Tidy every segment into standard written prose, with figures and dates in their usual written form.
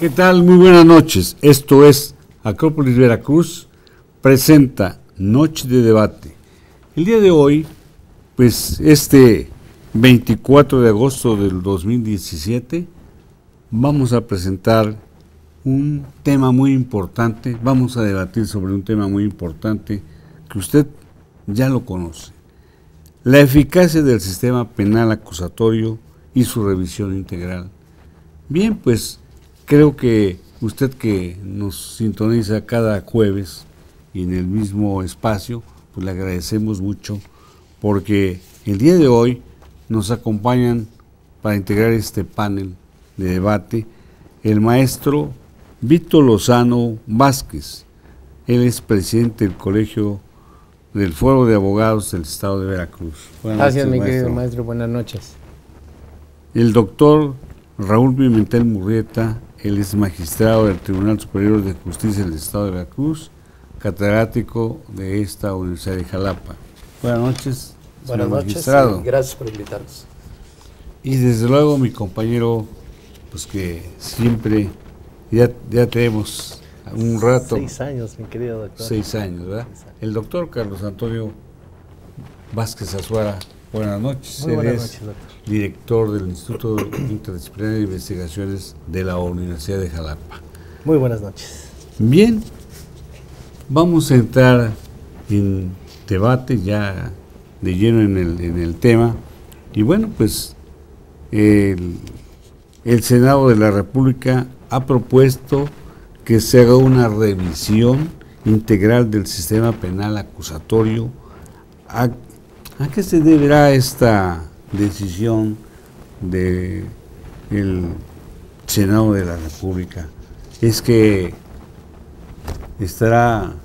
¿Qué tal? Muy buenas noches. Esto es Acrópolis Veracruz, presenta Noche de Debate. El día de hoy, pues este 24 de agosto del 2017, vamos a presentar un tema muy importante, vamos a debatir sobre un tema muy importante que usted ya lo conoce. La eficacia del sistema penal acusatorio y su revisión integral. Bien, pues creo que usted que nos sintoniza cada jueves y en el mismo espacio, pues le agradecemos mucho porque el día de hoy nos acompañan para integrar este panel de debate el maestro Víctor Lozano Vázquez. Él es presidente del Colegio del Foro de Abogados del Estado de Veracruz. Gracias, mi querido maestro. Buenas noches. El doctor Raúl Pimentel Murrieta, él es magistrado del Tribunal Superior de Justicia del Estado de Veracruz, catedrático de esta Universidad de Jalapa. Buenas noches. Buenas noches y gracias por invitarnos. Y desde luego mi compañero, pues que siempre, ya tenemos un rato. 6 años, mi querido doctor. 6 años, ¿verdad? 6 años. El doctor Carlos Antonio Vázquez Azuara, buenas noches. Muy buenas noches, doctor. Director del Instituto Interdisciplinario de Investigaciones de la Universidad de Jalapa. Muy buenas noches. Bien, vamos a entrar en debate ya de lleno en el tema. Y bueno, pues el Senado de la República ha propuesto que se haga una revisión integral del sistema penal acusatorio. ¿A qué se deberá esta decisión del Senado de la República? Es que estará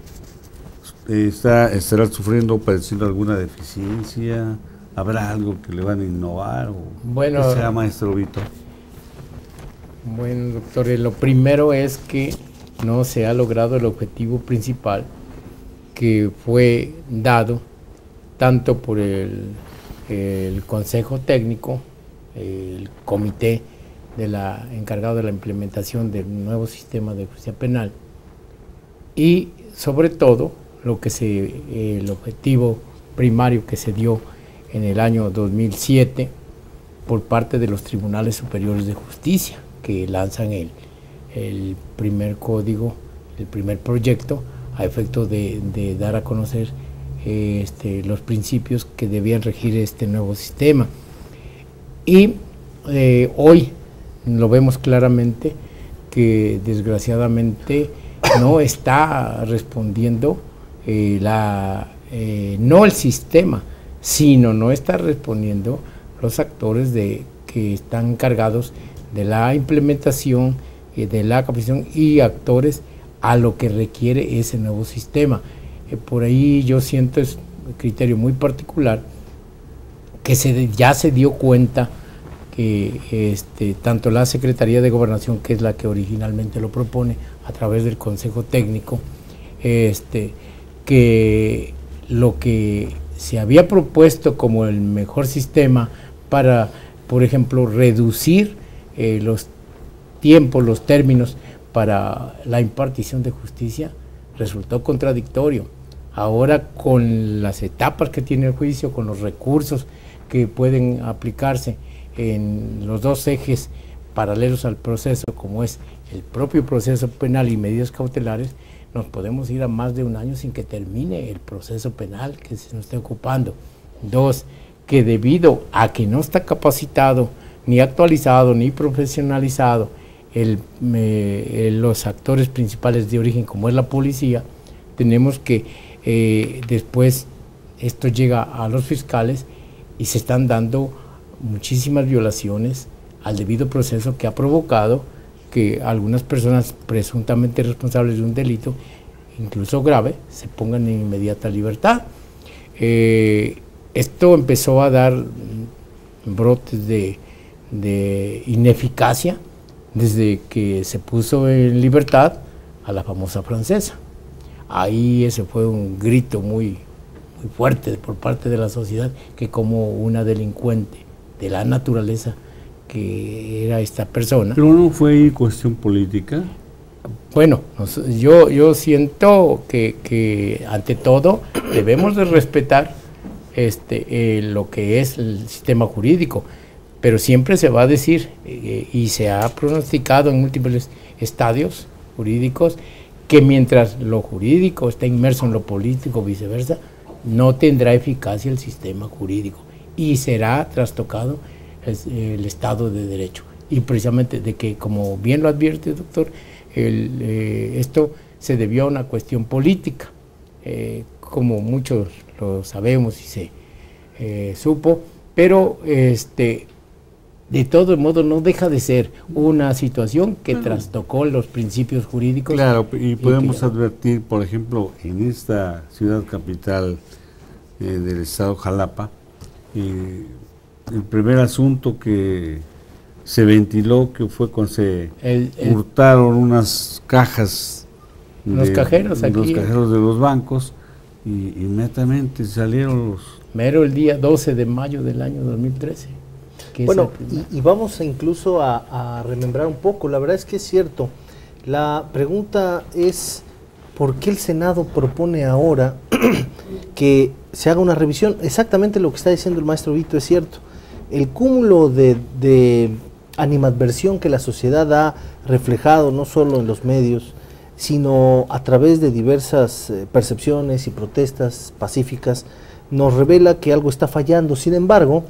sufriendo, padeciendo alguna deficiencia. ¿Habrá algo que le van a innovar? ¿O bueno, qué será, maestro Vito? Bueno, doctor, lo primero es que no se ha logrado el objetivo principal que fue dado tanto por el Consejo Técnico, el comité encargado de la implementación del nuevo sistema de justicia penal, y sobre todo el objetivo primario que se dio en el año 2007 por parte de los tribunales superiores de justicia, que lanzan el primer código, el primer proyecto a efecto de dar a conocer los principios que debían regir este nuevo sistema. Y hoy lo vemos claramente que desgraciadamente no está respondiendo no el sistema, sino no está respondiendo los actores que están encargados de la implementación, de la capacitación y actores a lo que requiere ese nuevo sistema. Por ahí yo siento es un criterio muy particular que ya se dio cuenta que tanto la Secretaría de Gobernación, que es la que originalmente lo propone a través del Consejo Técnico, que lo que se había propuesto como el mejor sistema para, por ejemplo, reducir los tiempos, los términos para la impartición de justicia, resultó contradictorio. Ahora, con las etapas que tiene el juicio, con los recursos que pueden aplicarse en los dos ejes paralelos al proceso, como es el propio proceso penal y medidas cautelares, nos podemos ir a más de un año sin que termine el proceso penal que se nos esté ocupando. 2, que debido a que no está capacitado, ni actualizado, ni profesionalizado los actores principales de origen, como es la policía, tenemos que después esto llega a los fiscales y se están dando muchísimas violaciones al debido proceso, que ha provocado que algunas personas presuntamente responsables de un delito, incluso grave, se pongan en inmediata libertad. Esto empezó a dar brotes de ineficacia desde que se puso en libertad a la famosa francesa. Ahí ese fue un grito muy fuerte por parte de la sociedad, que como una delincuente de la naturaleza que era esta persona. ¿Pero no fue cuestión política? Bueno, yo siento que ante todo debemos de respetar lo que es el sistema jurídico, pero siempre se va a decir, y se ha pronosticado en múltiples estadios jurídicos, que mientras lo jurídico está inmerso en lo político, viceversa, no tendrá eficacia el sistema jurídico y será trastocado el Estado de Derecho. Y precisamente de que, como bien lo advierte, doctor, esto se debió a una cuestión política, como muchos lo sabemos y se supo, pero de todo modo no deja de ser una situación que trastocó los principios jurídicos. Claro, y podemos advertir, por ejemplo, en esta ciudad capital del estado Jalapa, el primer asunto que se ventiló, que fue cuando se hurtaron unas cajas, los cajeros aquí, los cajeros de los bancos, y inmediatamente salieron los... Mero el día 12 de mayo del año 2013. Bueno, y vamos incluso a remembrar un poco. La verdad es que es cierto. La pregunta es, ¿por qué el Senado propone ahora que se haga una revisión? Exactamente lo que está diciendo el maestro Vito es cierto. El cúmulo de animadversión que la sociedad ha reflejado, no solo en los medios, sino a través de diversas percepciones y protestas pacíficas, nos revela que algo está fallando. Sin embargo,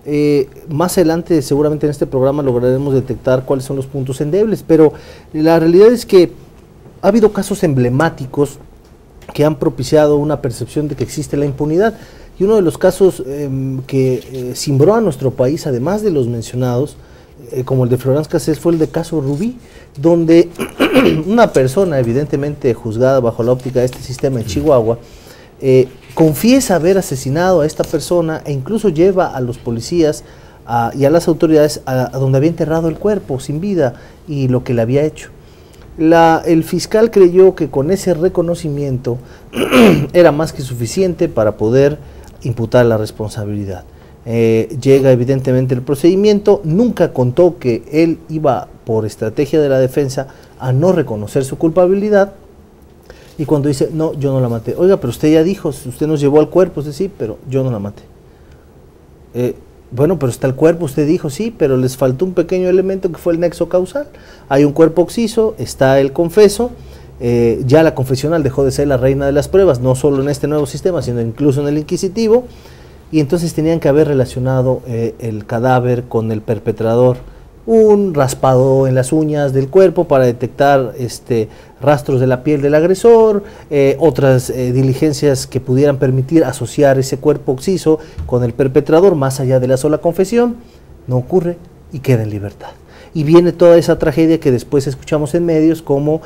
más adelante seguramente en este programa lograremos detectar cuáles son los puntos endebles, pero la realidad es que ha habido casos emblemáticos que han propiciado una percepción de que existe la impunidad, y uno de los casos que cimbró a nuestro país, además de los mencionados, como el de Florence Cassés, fue el de caso Rubí, donde una persona evidentemente juzgada bajo la óptica de este sistema en Chihuahua, confiesa haber asesinado a esta persona e incluso lleva a los policías y a las autoridades a donde había enterrado el cuerpo sin vida y lo que le había hecho. El fiscal creyó que con ese reconocimiento era más que suficiente para poder imputar la responsabilidad. Llega evidentemente el procedimiento, nunca contó que él iba por estrategia de la defensa a no reconocer su culpabilidad. Y cuando dice, no, yo no la maté. Oiga, pero usted ya dijo, usted nos llevó al cuerpo. Usted sí, pero yo no la maté. Bueno, pero está el cuerpo, usted dijo, sí, pero les faltó un pequeño elemento que fue el nexo causal. Hay un cuerpo occiso, está el confeso, ya la confesional dejó de ser la reina de las pruebas, no solo en este nuevo sistema, sino incluso en el inquisitivo, y entonces tenían que haber relacionado el cadáver con el perpetrador, un raspado en las uñas del cuerpo para detectar rastros de la piel del agresor, otras diligencias que pudieran permitir asociar ese cuerpo occiso con el perpetrador más allá de la sola confesión. No ocurre y queda en libertad. Y viene toda esa tragedia que después escuchamos en medios como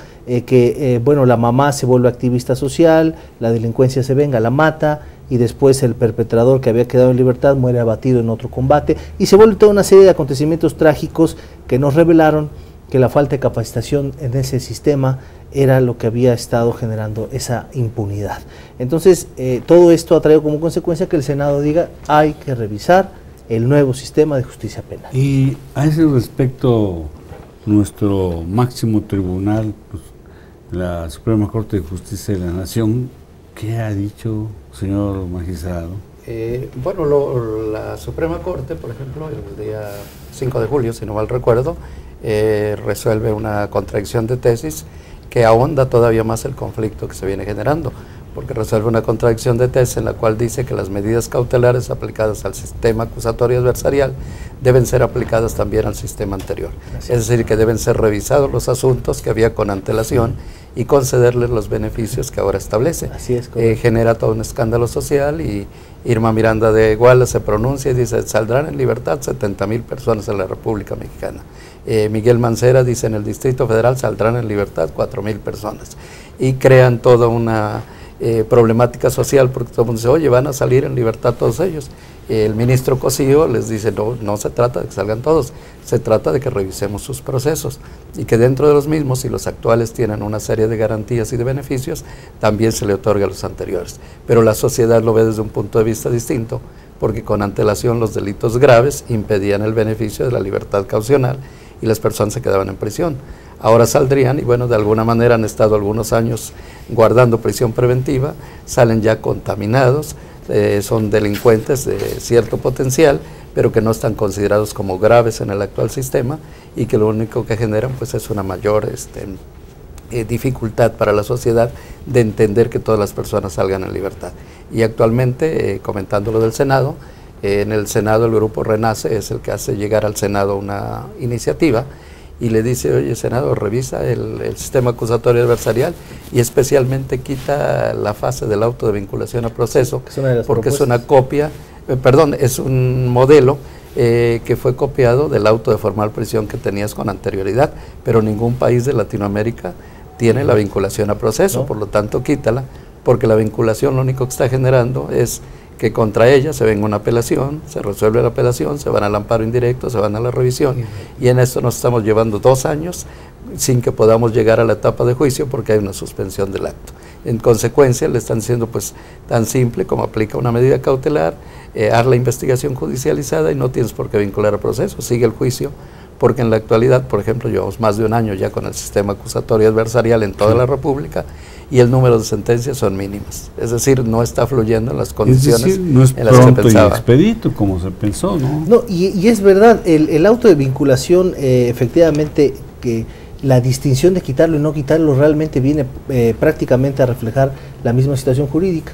bueno, la mamá se vuelve activista social, la delincuencia se venga, la mata, y después el perpetrador que había quedado en libertad muere abatido en otro combate, y se vuelve toda una serie de acontecimientos trágicos que nos revelaron que la falta de capacitación en ese sistema era lo que había estado generando esa impunidad. Entonces, todo esto ha traído como consecuencia que el Senado diga, hay que revisar el nuevo sistema de justicia penal. Y a ese respecto, nuestro máximo tribunal, pues, la Suprema Corte de Justicia de la Nación, ¿qué ha dicho, señor magistrado? Bueno, la Suprema Corte, por ejemplo, el día 5 de julio, si no mal recuerdo, resuelve una contradicción de tesis que ahonda todavía más el conflicto que se viene generando, porque resuelve una contradicción de tesis en la cual dice que las medidas cautelares aplicadas al sistema acusatorio adversarial deben ser aplicadas también al sistema anterior. Es decir, que deben ser revisados los asuntos que había con antelación y concederles los beneficios que ahora establece. Así es, genera todo un escándalo social, y Irma Miranda de Iguala se pronuncia y dice, saldrán en libertad 70,000 personas en la República Mexicana. Miguel Mancera dice, en el Distrito Federal saldrán en libertad 4,000 personas. Y crean toda una problemática social, porque todo el mundo dice, oye, van a salir en libertad todos ellos. El ministro Cosío les dice, no se trata de que salgan todos, se trata de que revisemos sus procesos y que dentro de los mismos, si los actuales tienen una serie de garantías y de beneficios, también se le otorga a los anteriores. Pero la sociedad lo ve desde un punto de vista distinto, porque con antelación los delitos graves impedían el beneficio de la libertad caucional y las personas se quedaban en prisión. Ahora saldrían y bueno, de alguna manera han estado algunos años guardando prisión preventiva, salen ya contaminados, son delincuentes de cierto potencial, pero que no están considerados como graves en el actual sistema y que lo único que generan pues es una mayor dificultad para la sociedad de entender que todas las personas salgan en libertad. Y actualmente, comentando lo del Senado, en el Senado el grupo Renace es el que hace llegar al Senado una iniciativa y le dice, oye, Senado, revisa el sistema acusatorio adversarial y especialmente quita la fase del auto de vinculación a proceso, porque es una copia, es un modelo que fue copiado del auto de formal prisión que tenías con anterioridad, pero ningún país de Latinoamérica tiene la vinculación a proceso, por lo tanto quítala, porque la vinculación lo único que está generando es que contra ella se venga una apelación, se resuelve la apelación, se van al amparo indirecto, se van a la revisión, y en esto nos estamos llevando 2 años sin que podamos llegar a la etapa de juicio porque hay una suspensión del acto. En consecuencia, le están diciendo pues tan simple como aplica una medida cautelar, haz la investigación judicializada y no tienes por qué vincular a proceso, sigue el juicio, porque en la actualidad, por ejemplo, llevamos más de 1 año ya con el sistema acusatorio adversarial en toda la República y el número de sentencias son mínimas, es decir, no está fluyendo en las condiciones no es en las que se pensaba. Y expedito como se pensó, ¿no? No, y es verdad, el auto de vinculación, efectivamente, que la distinción de quitarlo y no quitarlo realmente viene prácticamente a reflejar la misma situación jurídica.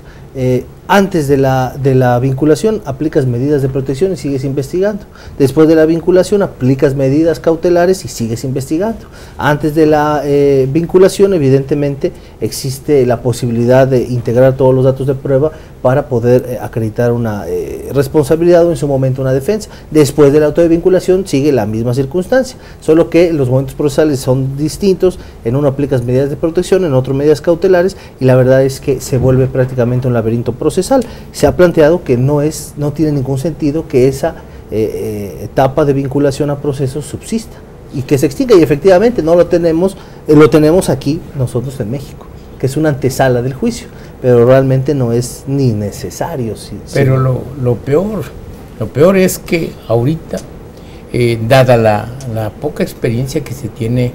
Antes de la vinculación aplicas medidas de protección y sigues investigando. Después de la vinculación aplicas medidas cautelares y sigues investigando. Antes de la vinculación, evidentemente, existe la posibilidad de integrar todos los datos de prueba para poder acreditar una responsabilidad o en su momento una defensa. Después de la auto de vinculación sigue la misma circunstancia, solo que los momentos procesales son distintos. En uno aplicas medidas de protección, en otro medidas cautelares, y la verdad es que se vuelve prácticamente un laberinto procesal. Se ha planteado que no tiene ningún sentido que esa etapa de vinculación a procesos subsista y que se extinga, y efectivamente no lo tenemos, lo tenemos aquí nosotros en México, que es una antesala del juicio, pero realmente no es ni necesario. Pero lo peor es que ahorita, dada la poca experiencia que se tiene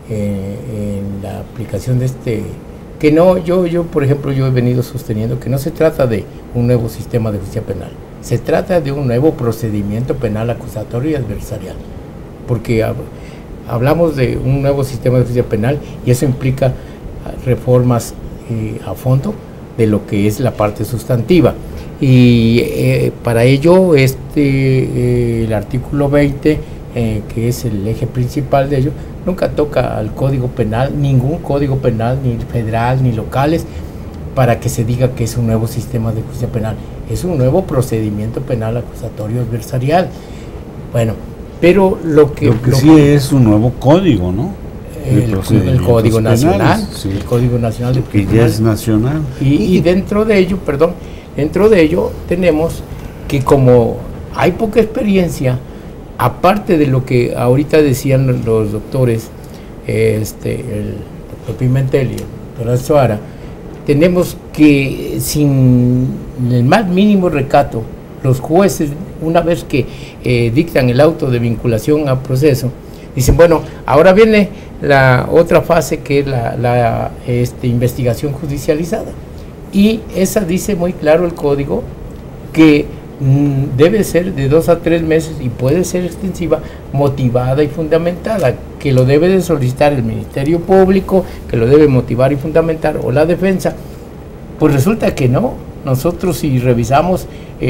en la aplicación de que no, yo por ejemplo, yo he venido sosteniendo que no se trata de un nuevo sistema de justicia penal, se trata de un nuevo procedimiento penal acusatorio y adversarial, porque hablamos de un nuevo sistema de justicia penal y eso implica reformas a fondo de lo que es la parte sustantiva, y para ello el artículo 20, que es el eje principal de ello, nunca toca al Código Penal, ningún Código Penal, ni federal ni locales, para que se diga que es un nuevo sistema de justicia penal. Es un nuevo procedimiento penal acusatorio adversarial. Bueno, pero lo que sí es un nuevo código, ¿no? El Código Nacional, sí. El Código Nacional de que ya es nacional. Y dentro de ello tenemos que, como hay poca experiencia, aparte de lo que ahorita decían los doctores, el doctor Pimentel y el doctor Azuara, tenemos que, sin el más mínimo recato, los jueces, una vez que dictan el auto de vinculación a proceso, dicen, bueno, ahora viene la otra fase, que es la investigación judicializada, y esa dice muy claro el código que debe ser de 2 a 3 meses y puede ser extensiva, motivada y fundamentada, que lo debe de solicitar el Ministerio Público, que lo debe motivar y fundamentar, o la defensa. Pues resulta que no. Nosotros, si revisamos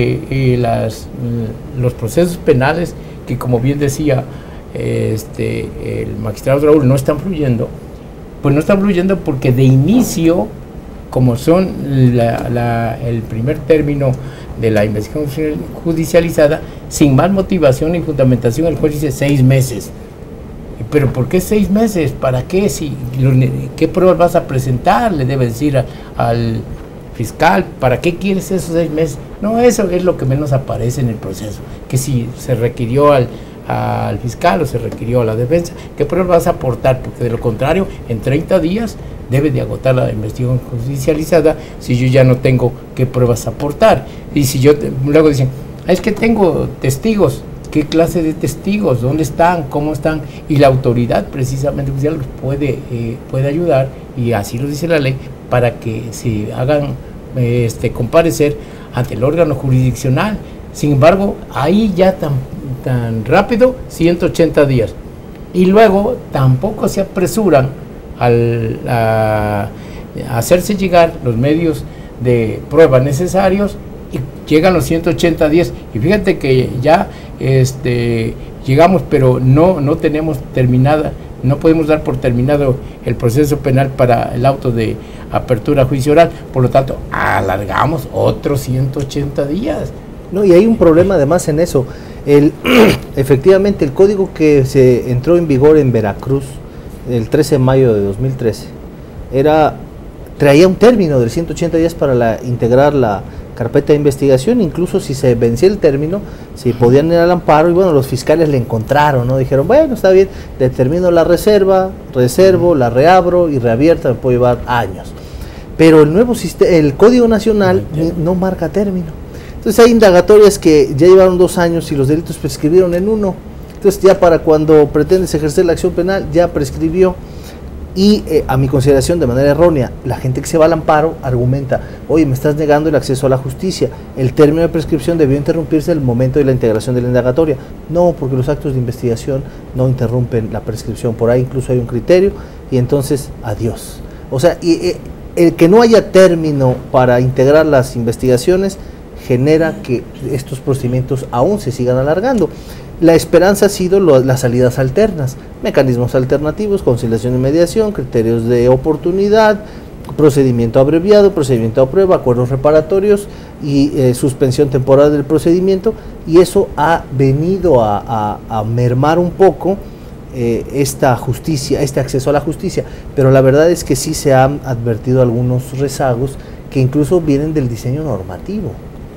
los procesos penales, que como bien decía el magistrado Raúl, no están fluyendo, pues no están fluyendo porque de inicio, como son el primer término de la investigación judicializada, sin más motivación y fundamentación, el juez dice 6 meses. ¿Pero por qué 6 meses? ¿Para qué? ¿Qué pruebas vas a presentar? Le debe decir al fiscal, ¿para qué quieres esos 6 meses? No, eso es lo que menos aparece en el proceso, que si se requirió al fiscal o se requirió a la defensa, ¿qué pruebas vas a aportar? Porque de lo contrario, en 30 días debe de agotar la investigación judicializada si yo ya no tengo qué pruebas aportar. Y si luego dicen, es que tengo testigos. ¿Qué clase de testigos? ¿Dónde están? ¿Cómo están? Y la autoridad precisamente judicial los puede ayudar, y así lo dice la ley, para que se hagan comparecer ante el órgano jurisdiccional. Sin embargo, ahí ya tan rápido, 180 días. Y luego tampoco se apresuran a hacerse llegar los medios de prueba necesarios, y llegan los 180 días. Y fíjate que ya llegamos, pero no tenemos terminada, no podemos dar por terminado el proceso penal para el auto de apertura a juicio oral. Por lo tanto, alargamos otros 180 días. No, y hay un problema además en eso. Efectivamente, el código que se entró en vigor en Veracruz el 13 de mayo de 2013 traía un término de 180 días para integrar la carpeta de investigación. Incluso si se vencía el término, si podían ir al amparo, y bueno, los fiscales le encontraron, ¿no? Dijeron, bueno, está bien, determino la reservo, la reabro y reabierta, me puede llevar años. Pero el nuevo sistema, el Código Nacional no marca término. Entonces hay indagatorias que ya llevaron 2 años y los delitos prescribieron en 1. Entonces ya para cuando pretendes ejercer la acción penal ya prescribió. Y a mi consideración, de manera errónea, la gente que se va al amparo argumenta, oye, me estás negando el acceso a la justicia, el término de prescripción debió interrumpirse en el momento de la integración de la indagatoria. No, porque los actos de investigación no interrumpen la prescripción, por ahí incluso hay un criterio, y entonces, adiós. O sea, el que no haya término para integrar las investigaciones genera que estos procedimientos aún se sigan alargando. La esperanza ha sido las salidas alternas, mecanismos alternativos, conciliación y mediación, criterios de oportunidad, procedimiento abreviado, procedimiento a prueba, acuerdos reparatorios y suspensión temporal del procedimiento, y eso ha venido a mermar un poco esta justicia, este acceso a la justicia, pero la verdad es que sí se han advertido algunos rezagos que incluso vienen del diseño normativo.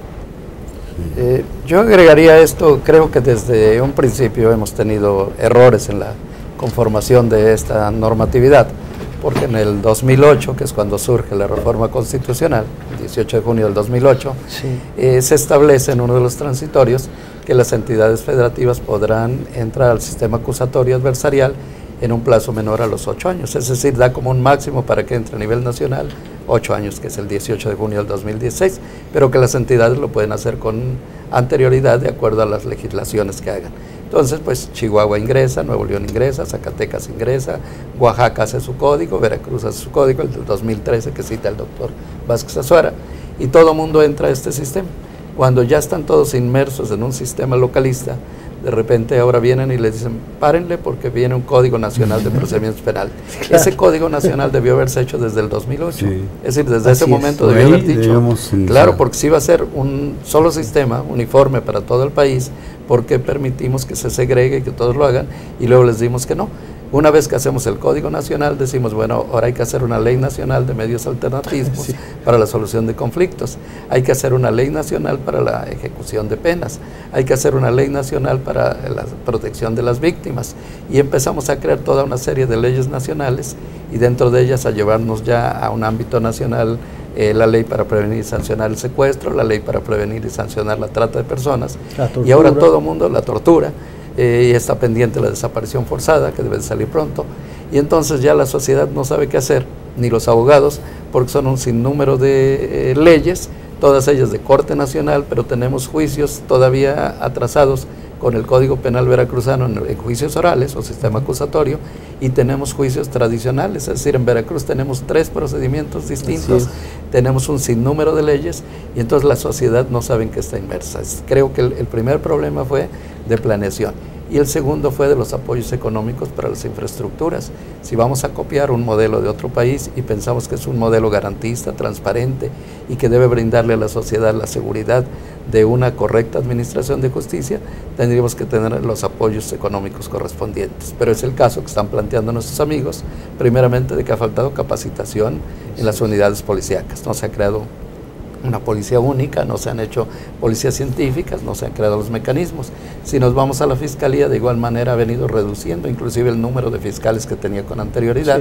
Yo agregaría esto, creo que desde un principio hemos tenido errores en la conformación de esta normatividad, porque en el 2008, que es cuando surge la reforma constitucional, el 18 de junio del 2008, sí, se establece en uno de los transitorios que las entidades federativas podrán entrar al sistema acusatorio adversarial en un plazo menor a los 8 años, es decir, da como un máximo para que entre a nivel nacional 8 años, que es el 18 de junio del 2016, pero que las entidades lo pueden hacer con anterioridad de acuerdo a las legislaciones que hagan. Entonces, pues Chihuahua ingresa, Nuevo León ingresa, Zacatecas ingresa, Oaxaca hace su código, Veracruz hace su código, el del 2013 que cita el doctor Vázquez Azuara, y todo mundo entra a este sistema. Cuando ya están todos inmersos en un sistema localista, de repente ahora vienen y les dicen, párenle porque viene un Código Nacional de Procedimientos Penales. Claro. Ese Código Nacional debió haberse hecho desde el 2008. Sí. Es decir, desde ese momento debió haber dicho, claro, porque si iba a ser un solo sistema, uniforme para todo el país, ¿por qué permitimos que se segregue y que todos lo hagan? Y luego les dimos que no. Una vez que hacemos el Código Nacional, decimos, bueno, ahora hay que hacer una ley nacional de medios alternativos sí, para la solución de conflictos. Hay que hacer una ley nacional para la ejecución de penas. Hay que hacer una ley nacional para la protección de las víctimas. Y empezamos a crear toda una serie de leyes nacionales y dentro de ellas a llevarnos ya a un ámbito nacional la ley para prevenir y sancionar el secuestro, la ley para prevenir y sancionar la trata de personas. Y ahora todo el mundo, la tortura. Y está pendiente la desaparición forzada, que debe de salir pronto, y entonces ya la sociedad no sabe qué hacer, ni los abogados, porque son un sinnúmero de leyes, todas ellas de corte nacional, pero tenemos juicios todavía atrasados con el Código Penal veracruzano en juicios orales o sistema acusatorio, y tenemos juicios tradicionales, es decir, en Veracruz tenemos 3 procedimientos distintos, tenemos un sinnúmero de leyes, y entonces la sociedad no sabe en qué está inmersa. Creo que el primer problema fue de planeación, y el segundo fue de los apoyos económicos para las infraestructuras. Si vamos a copiar un modelo de otro país y pensamos que es un modelo garantista, transparente y que debe brindarle a la sociedad la seguridad de una correcta administración de justicia, tendríamos que tener los apoyos económicos correspondientes. Pero es el caso que están planteando nuestros amigos, primeramente de que ha faltado capacitación en las unidades policíacas. No se ha creado una policía única, no se han hecho policías científicas, no se han creado los mecanismos. Si nos vamos a la Fiscalía, de igual manera ha venido reduciendo inclusive el número de fiscales que tenía con anterioridad.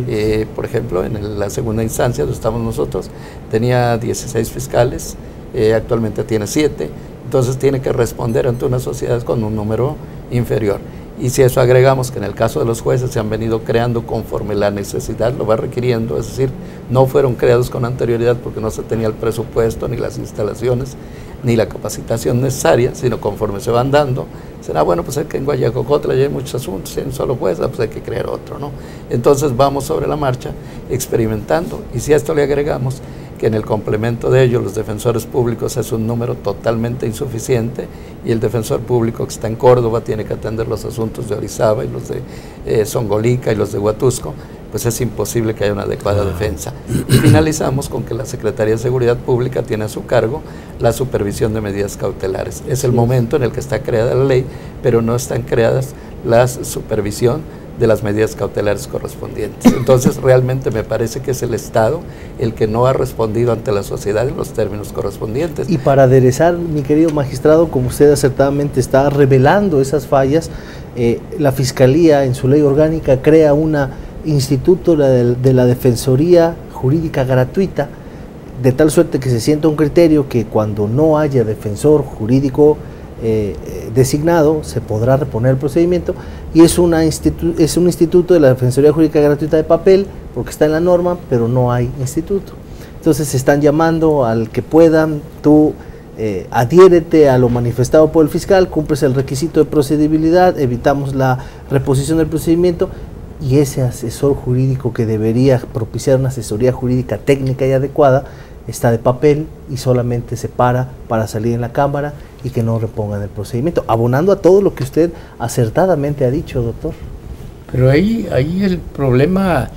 Por ejemplo, en la segunda instancia donde estamos nosotros, tenía 16 fiscales, actualmente tiene 7, entonces tiene que responder ante una sociedad con un número inferior. Y si eso agregamos que en el caso de los jueces se han venido creando conforme la necesidad lo va requiriendo, es decir, no fueron creados con anterioridad porque no se tenía el presupuesto, ni las instalaciones, ni la capacitación necesaria, sino conforme se van dando, será bueno, pues es que en Guayacocotla ya hay muchos asuntos, y en un solo juez, pues hay que crear otro, ¿no? Entonces vamos sobre la marcha experimentando, y si a esto le agregamos que en el complemento de ello los defensores públicos es un número totalmente insuficiente, y el defensor público que está en Córdoba tiene que atender los asuntos de Orizaba y los de Zongolica y los de Huatusco, pues es imposible que haya una adecuada defensa. Y finalizamos con que la Secretaría de Seguridad Pública tiene a su cargo la supervisión de medidas cautelares. Es el momento en el que está creada la ley, pero no están creadas la supervisión de las medidas cautelares correspondientes. Entonces realmente me parece que es el Estado el que no ha respondido ante la sociedad en los términos correspondientes. Y para aderezar, mi querido magistrado, como usted acertadamente está revelando esas fallas, la Fiscalía en su ley orgánica crea una instituto de la Defensoría Jurídica Gratuita, de tal suerte que se sienta un criterio que cuando no haya defensor jurídico designado se podrá reponer el procedimiento, y es un instituto de la Defensoría Jurídica Gratuita de papel, porque está en la norma, pero no hay instituto. Entonces se están llamando al que puedan, tú adhiérete a lo manifestado por el fiscal, cumples el requisito de procedibilidad, evitamos la reposición del procedimiento, y ese asesor jurídico que debería propiciar una asesoría jurídica técnica y adecuada está de papel y solamente se para salir en la Cámara y que no repongan el procedimiento, abonando a todo lo que usted acertadamente ha dicho, doctor. Pero ahí el problema,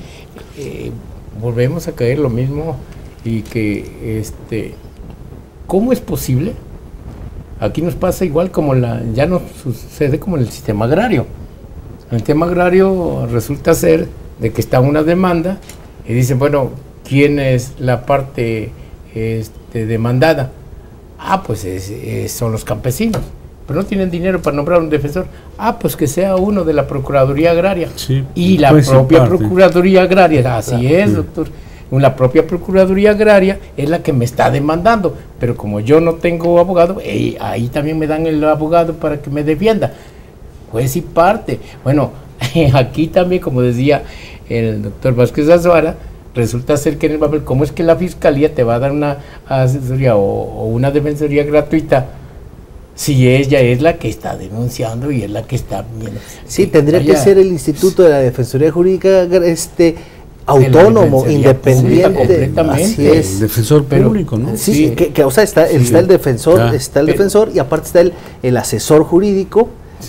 volvemos a caer lo mismo, y que ¿cómo es posible? Aquí nos pasa igual como ya nos sucede como en el sistema agrario. En el tema agrario resulta ser de que está una demanda y dicen, bueno, ¿quién es la parte demandada? Ah, pues son los campesinos, pero no tienen dinero para nombrar un defensor. Ah, pues que sea uno de la Procuraduría Agraria. Sí, y la propia Procuraduría Agraria, así es, doctor, la propia Procuraduría Agraria es la que me está demandando, pero como yo no tengo abogado, ahí también me dan el abogado para que me defienda. Juez y parte. Bueno, aquí también, como decía el doctor Vázquez Azuara, resulta ser que en el papel, ¿cómo es que la Fiscalía te va a dar una asesoría o una defensoría gratuita si ella es la que está denunciando y es la que está viendo? Sí, tendría que ser el Instituto de la Defensoría Jurídica autónomo, independiente, completamente. Así es. El defensor público, ¿no? Sí, o sea, está el defensor, defensor, y aparte está el asesor jurídico.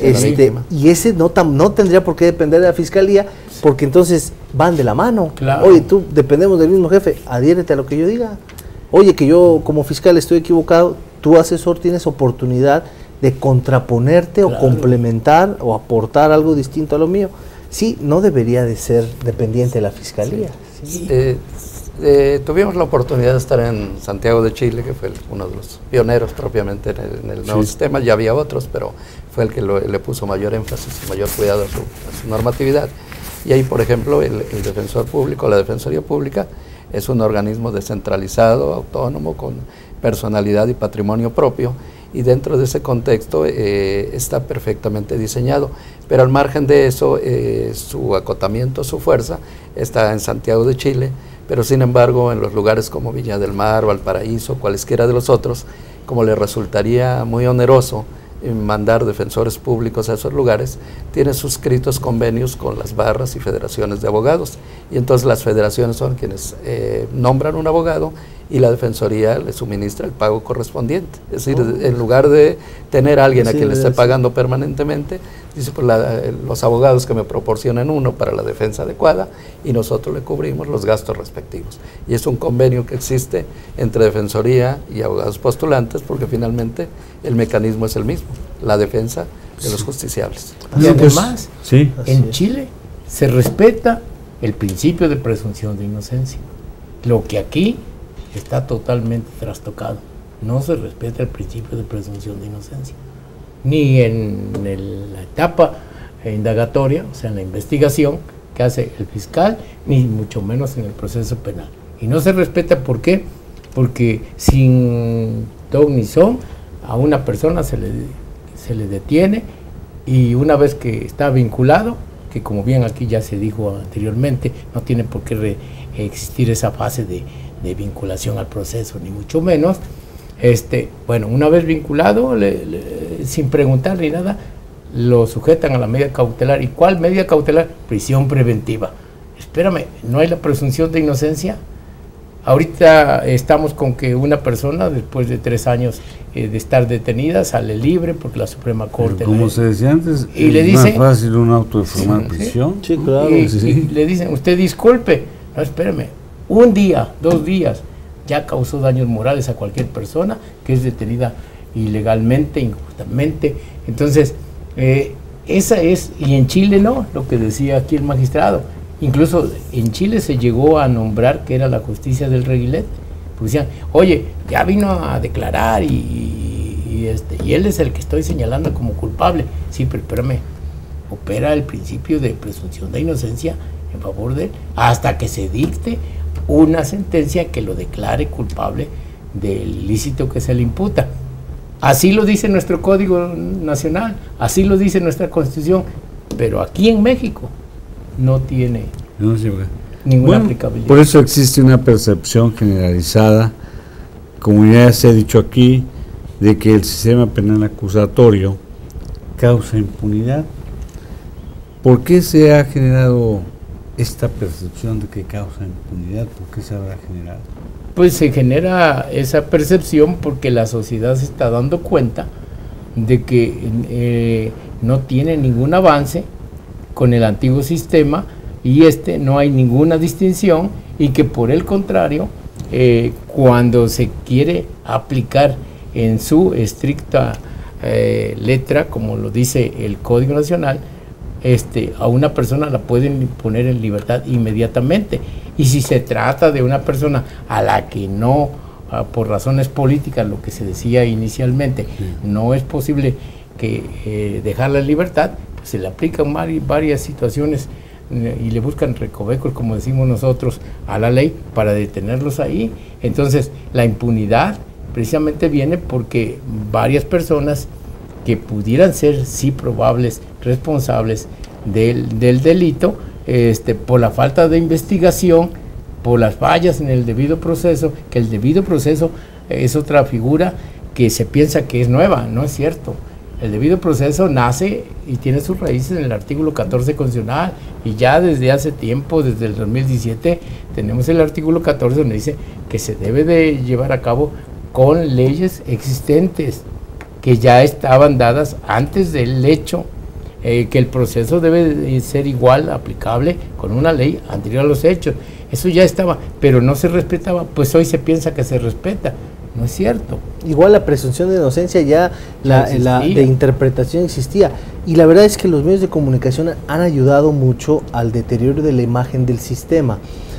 Y ese no tendría por qué depender de la Fiscalía, porque entonces van de la mano. Claro. Oye, tú dependemos del mismo jefe, adhiérete a lo que yo diga. Oye, que yo como fiscal estoy equivocado, tú asesor tienes oportunidad de contraponerte, claro, o complementar o aportar algo distinto a lo mío. Sí, no debería de ser dependiente de la Fiscalía. Sí. Tuvimos la oportunidad de estar en Santiago de Chile, que fue uno de los pioneros propiamente en el nuevo sistema. Ya había otros, pero fue el que le puso mayor énfasis y mayor cuidado a su normatividad. Y ahí, por ejemplo, el defensor público, la Defensoría Pública, es un organismo descentralizado, autónomo, con personalidad y patrimonio propio, y dentro de ese contexto está perfectamente diseñado. Pero al margen de eso, su acotamiento, su fuerza, está en Santiago de Chile, pero sin embargo en los lugares como Viña del Mar, Valparaíso, cualesquiera de los otros, como le resultaría muy oneroso mandar defensores públicos a esos lugares, tiene suscritos convenios con las barras y federaciones de abogados, y entonces las federaciones son quienes nombran un abogado y la Defensoría le suministra el pago correspondiente. Es decir, en lugar de tener a alguien a quien le esté pagando permanentemente, dice, pues los abogados que me proporcionen uno para la defensa adecuada y nosotros le cubrimos los gastos respectivos. Y es un convenio que existe entre Defensoría y abogados postulantes, porque finalmente el mecanismo es el mismo, la defensa de los justiciables. Y además, en Chile se respeta el principio de presunción de inocencia, lo que aquí está totalmente trastocado. No se respeta el principio de presunción de inocencia, ni en la etapa indagatoria, o sea, en la investigación que hace el fiscal, ni mucho menos en el proceso penal. Y no se respeta, ¿por qué? Porque sin ton ni son a una persona se le detiene, y una vez que está vinculado, que como bien aquí ya se dijo anteriormente, no tiene por qué existir esa fase de vinculación al proceso, ni mucho menos. Bueno, una vez vinculado, sin preguntar ni nada, lo sujetan a la medida cautelar. ¿Y cuál medida cautelar? Prisión preventiva. Espérame, ¿no hay la presunción de inocencia? Ahorita estamos con que una persona, después de 3 años de estar detenida, sale libre porque la Suprema Corte... Pero como se decía antes, y es le dice, más fácil un auto de formar prisión. Sí, claro. Y le dicen, usted disculpe, no, espérame, 1 día, 2 días, ya causó daños morales a cualquier persona que es detenida ilegalmente, injustamente. Entonces, esa es, y en Chile no, lo que decía aquí el magistrado. Incluso en Chile se llegó a nombrar que era la justicia del reguilete, porque decían, oye, ya vino a declarar y él es el que estoy señalando como culpable. Sí, pero espérame, opera el principio de presunción de inocencia en favor de él, hasta que se dicte una sentencia que lo declare culpable del ilícito que se le imputa. Así lo dice nuestro Código Nacional, así lo dice nuestra Constitución, pero aquí en México no tiene ninguna aplicabilidad. Por eso existe una percepción generalizada, como ya se ha dicho aquí, de que el sistema penal acusatorio causa impunidad. ¿Por qué se ha generado esta percepción de que causa impunidad? ¿Por qué se habrá generado? Pues se genera esa percepción porque la sociedad se está dando cuenta de que no tiene ningún avance con el antiguo sistema, y no hay ninguna distinción, y que por el contrario, cuando se quiere aplicar en su estricta letra, como lo dice el Código Nacional, a una persona la pueden poner en libertad inmediatamente. Y si se trata de una persona a la que no, por razones políticas, lo que se decía inicialmente, no es posible que dejarla en libertad, pues se le aplican varias situaciones y le buscan recovecos, como decimos nosotros, a la ley para detenerlos ahí. Entonces, la impunidad precisamente viene porque varias personas que pudieran ser, sí, probables responsables del delito, por la falta de investigación, por las fallas en el debido proceso, que el debido proceso es otra figura que se piensa que es nueva, no es cierto. El debido proceso nace y tiene sus raíces en el artículo 14 constitucional, y ya desde hace tiempo, desde el 2017, tenemos el artículo 14 donde dice que se debe de llevar a cabo con leyes existentes que ya estaban dadas antes del hecho, que el proceso debe de ser igual, aplicable con una ley anterior a los hechos. Eso ya estaba, pero no se respetaba, pues hoy se piensa que se respeta. No es cierto. Igual la presunción de inocencia ya la de interpretación existía, y la verdad es que los medios de comunicación han ayudado mucho al deterioro de la imagen del sistema.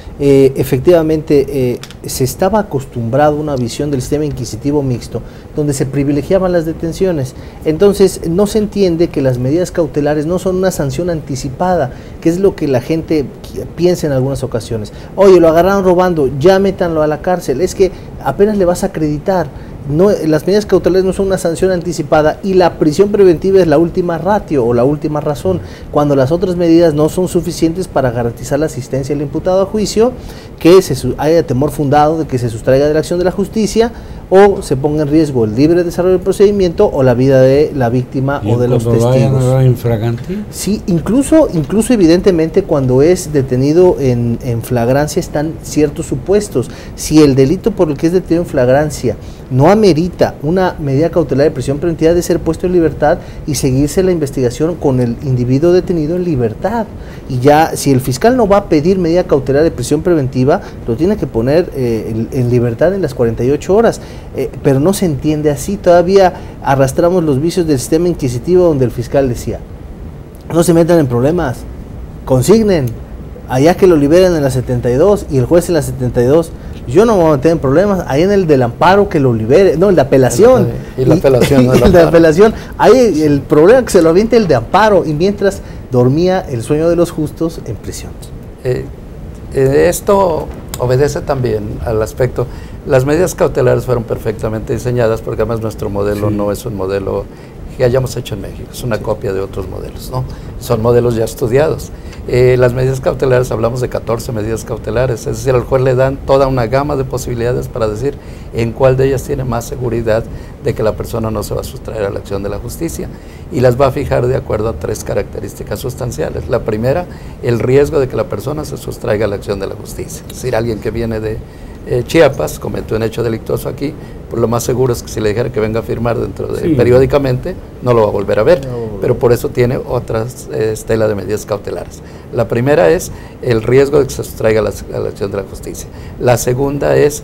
Efectivamente, se estaba acostumbrado a una visión del sistema inquisitivo mixto, donde se privilegiaban las detenciones. Entonces no se entiende que las medidas cautelares no son una sanción anticipada, que es lo que la gente piensa en algunas ocasiones. Oye, lo agarraron robando, ya métanlo a la cárcel. Es que apenas le vas a acreditar. No, las medidas cautelares no son una sanción anticipada, y la prisión preventiva es la última ratio o la última razón, cuando las otras medidas no son suficientes para garantizar la asistencia del imputado a juicio, que haya temor fundado de que se sustraiga de la acción de la justicia o se ponga en riesgo el libre desarrollo del procedimiento o la vida de la víctima o de los testigos. Sí, incluso evidentemente cuando es detenido en flagrancia están ciertos supuestos. Si el delito por el que es detenido en flagrancia no amerita una medida cautelar de prisión preventiva, debe ser puesto en libertad y seguirse la investigación con el individuo detenido en libertad. Y ya, si el fiscal no va a pedir medida cautelar de prisión preventiva, lo tiene que poner en libertad en las 48 horas. Pero no se entiende así. Todavía arrastramos los vicios del sistema inquisitivo, donde el fiscal decía: no se metan en problemas, consignen, allá que lo liberen en la 72 y el juez en la 72. Yo no me voy a meter en problemas, ahí en el del amparo que lo libere, no, el de apelación. Y la apelación. El de apelación, ahí el problema es que se lo aviente el de amparo, y mientras dormía el sueño de los justos en prisión. Esto obedece también al aspecto. Las medidas cautelares fueron perfectamente diseñadas porque además nuestro modelo no es un modelo que hayamos hecho en México, es una copia de otros modelos, ¿no? Son modelos ya estudiados. Las medidas cautelares, hablamos de 14 medidas cautelares, es decir, al juez le dan toda una gama de posibilidades para decir en cuál de ellas tiene más seguridad de que la persona no se va a sustraer a la acción de la justicia, y las va a fijar de acuerdo a 3 características sustanciales. La primera, el riesgo de que la persona se sustraiga a la acción de la justicia, es decir, alguien que viene de Chiapas, cometió un hecho delictuoso aquí, pues lo más seguro es que si le dijera que venga a firmar dentro de periódicamente, no lo va a volver a ver, pero por eso tiene otras estela de medidas cautelares. La primera es el riesgo de que se sustraiga a la acción de la justicia. La segunda es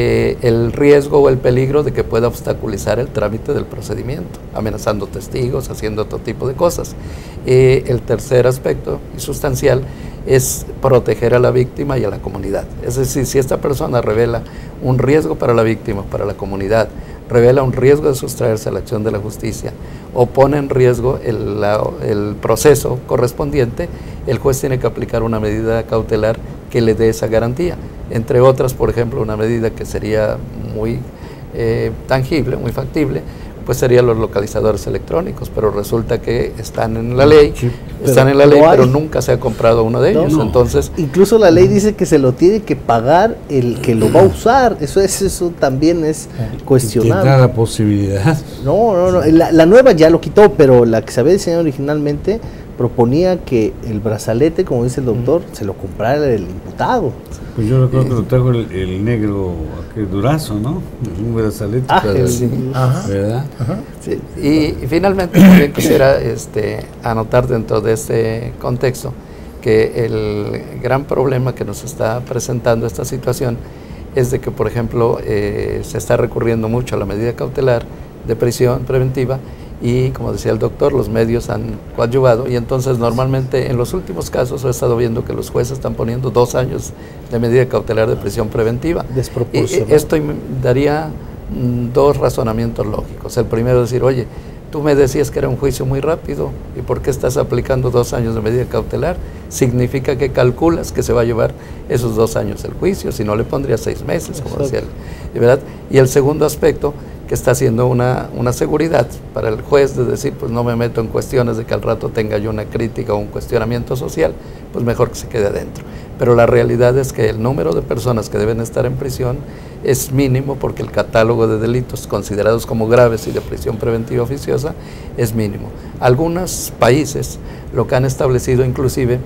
el riesgo o el peligro de que pueda obstaculizar el trámite del procedimiento, amenazando testigos, haciendo otro tipo de cosas. El tercer aspecto y sustancial es proteger a la víctima y a la comunidad. Es decir, si esta persona revela un riesgo para la víctima, para la comunidad, revela un riesgo de sustraerse a la acción de la justicia o pone en riesgo el proceso correspondiente, el juez tiene que aplicar una medida cautelar que le dé esa garantía. Entre otras, por ejemplo, una medida que sería muy tangible, muy factible, pues serían los localizadores electrónicos, pero resulta que están en la ley, pero nunca se ha comprado uno de ellos. Entonces, incluso la ley dice que se lo tiene que pagar el que lo va a usar. Eso también es cuestionable. ¿Tendrá la posibilidad? No. La nueva ya lo quitó, pero la que se había diseñado originalmente proponía que el brazalete, como dice el doctor, se lo comprara el imputado. Pues yo recuerdo que lo trajo el negro, aquel Durazo, ¿no? Un brazalete. ¿Verdad? Ajá. Sí. Y finalmente también quisiera anotar dentro de este contexto que el gran problema que nos está presentando esta situación es de que, por ejemplo, se está recurriendo mucho a la medida cautelar de prisión preventiva y, como decía el doctor, los medios han coadyuvado, y entonces normalmente en los últimos casos he estado viendo que los jueces están poniendo 2 años de medida cautelar de prisión preventiva. Desproporcionado. Esto daría 2 razonamientos lógicos. El primero es decir, oye, tú me decías que era un juicio muy rápido, ¿y por qué estás aplicando 2 años de medida cautelar? Significa que calculas que se va a llevar esos 2 años el juicio, si no le pondría 6 meses, como decía él, ¿verdad? Y el segundo aspecto, que está haciendo una seguridad para el juez de decir, pues no me meto en cuestiones de que al rato tenga yo una crítica o un cuestionamiento social, pues mejor que se quede adentro. Pero la realidad es que el número de personas que deben estar en prisión es mínimo, porque el catálogo de delitos considerados como graves y de prisión preventiva oficiosa es mínimo. Algunos países lo que han establecido inclusive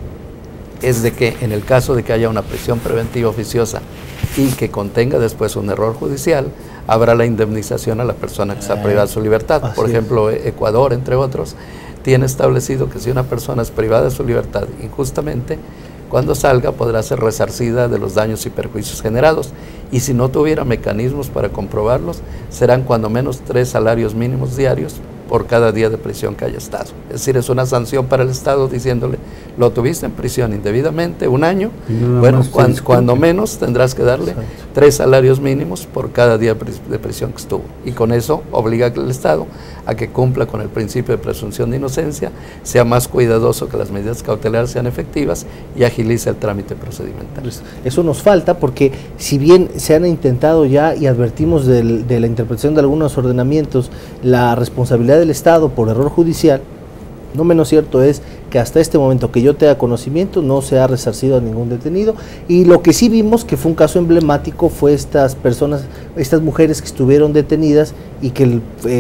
es de que en el caso de que haya una prisión preventiva oficiosa y que contenga después un error judicial, habrá la indemnización a la persona que está privada de su libertad. Por ejemplo, Ecuador, entre otros, tiene establecido que si una persona es privada de su libertad injustamente, cuando salga podrá ser resarcida de los daños y perjuicios generados, y si no tuviera mecanismos para comprobarlos, serán cuando menos 3 salarios mínimos diarios por cada día de prisión que haya estado. Es decir, es una sanción para el Estado diciéndole, lo tuviste en prisión indebidamente 1 año, bueno, cuando menos tendrás que darle 3 salarios mínimos por cada día de prisión que estuvo. Y con eso obliga al Estado a que cumpla con el principio de presunción de inocencia, sea más cuidadoso que las medidas cautelares sean efectivas y agilice el trámite procedimental. Eso nos falta, porque si bien se han intentado ya, y advertimos de la interpretación de algunos ordenamientos, la responsabilidad del Estado por error judicial, no menos cierto es que hasta este momento que yo tenga conocimiento no se ha resarcido a ningún detenido, y lo que sí vimos que fue un caso emblemático fue estas personas, estas mujeres que estuvieron detenidas y que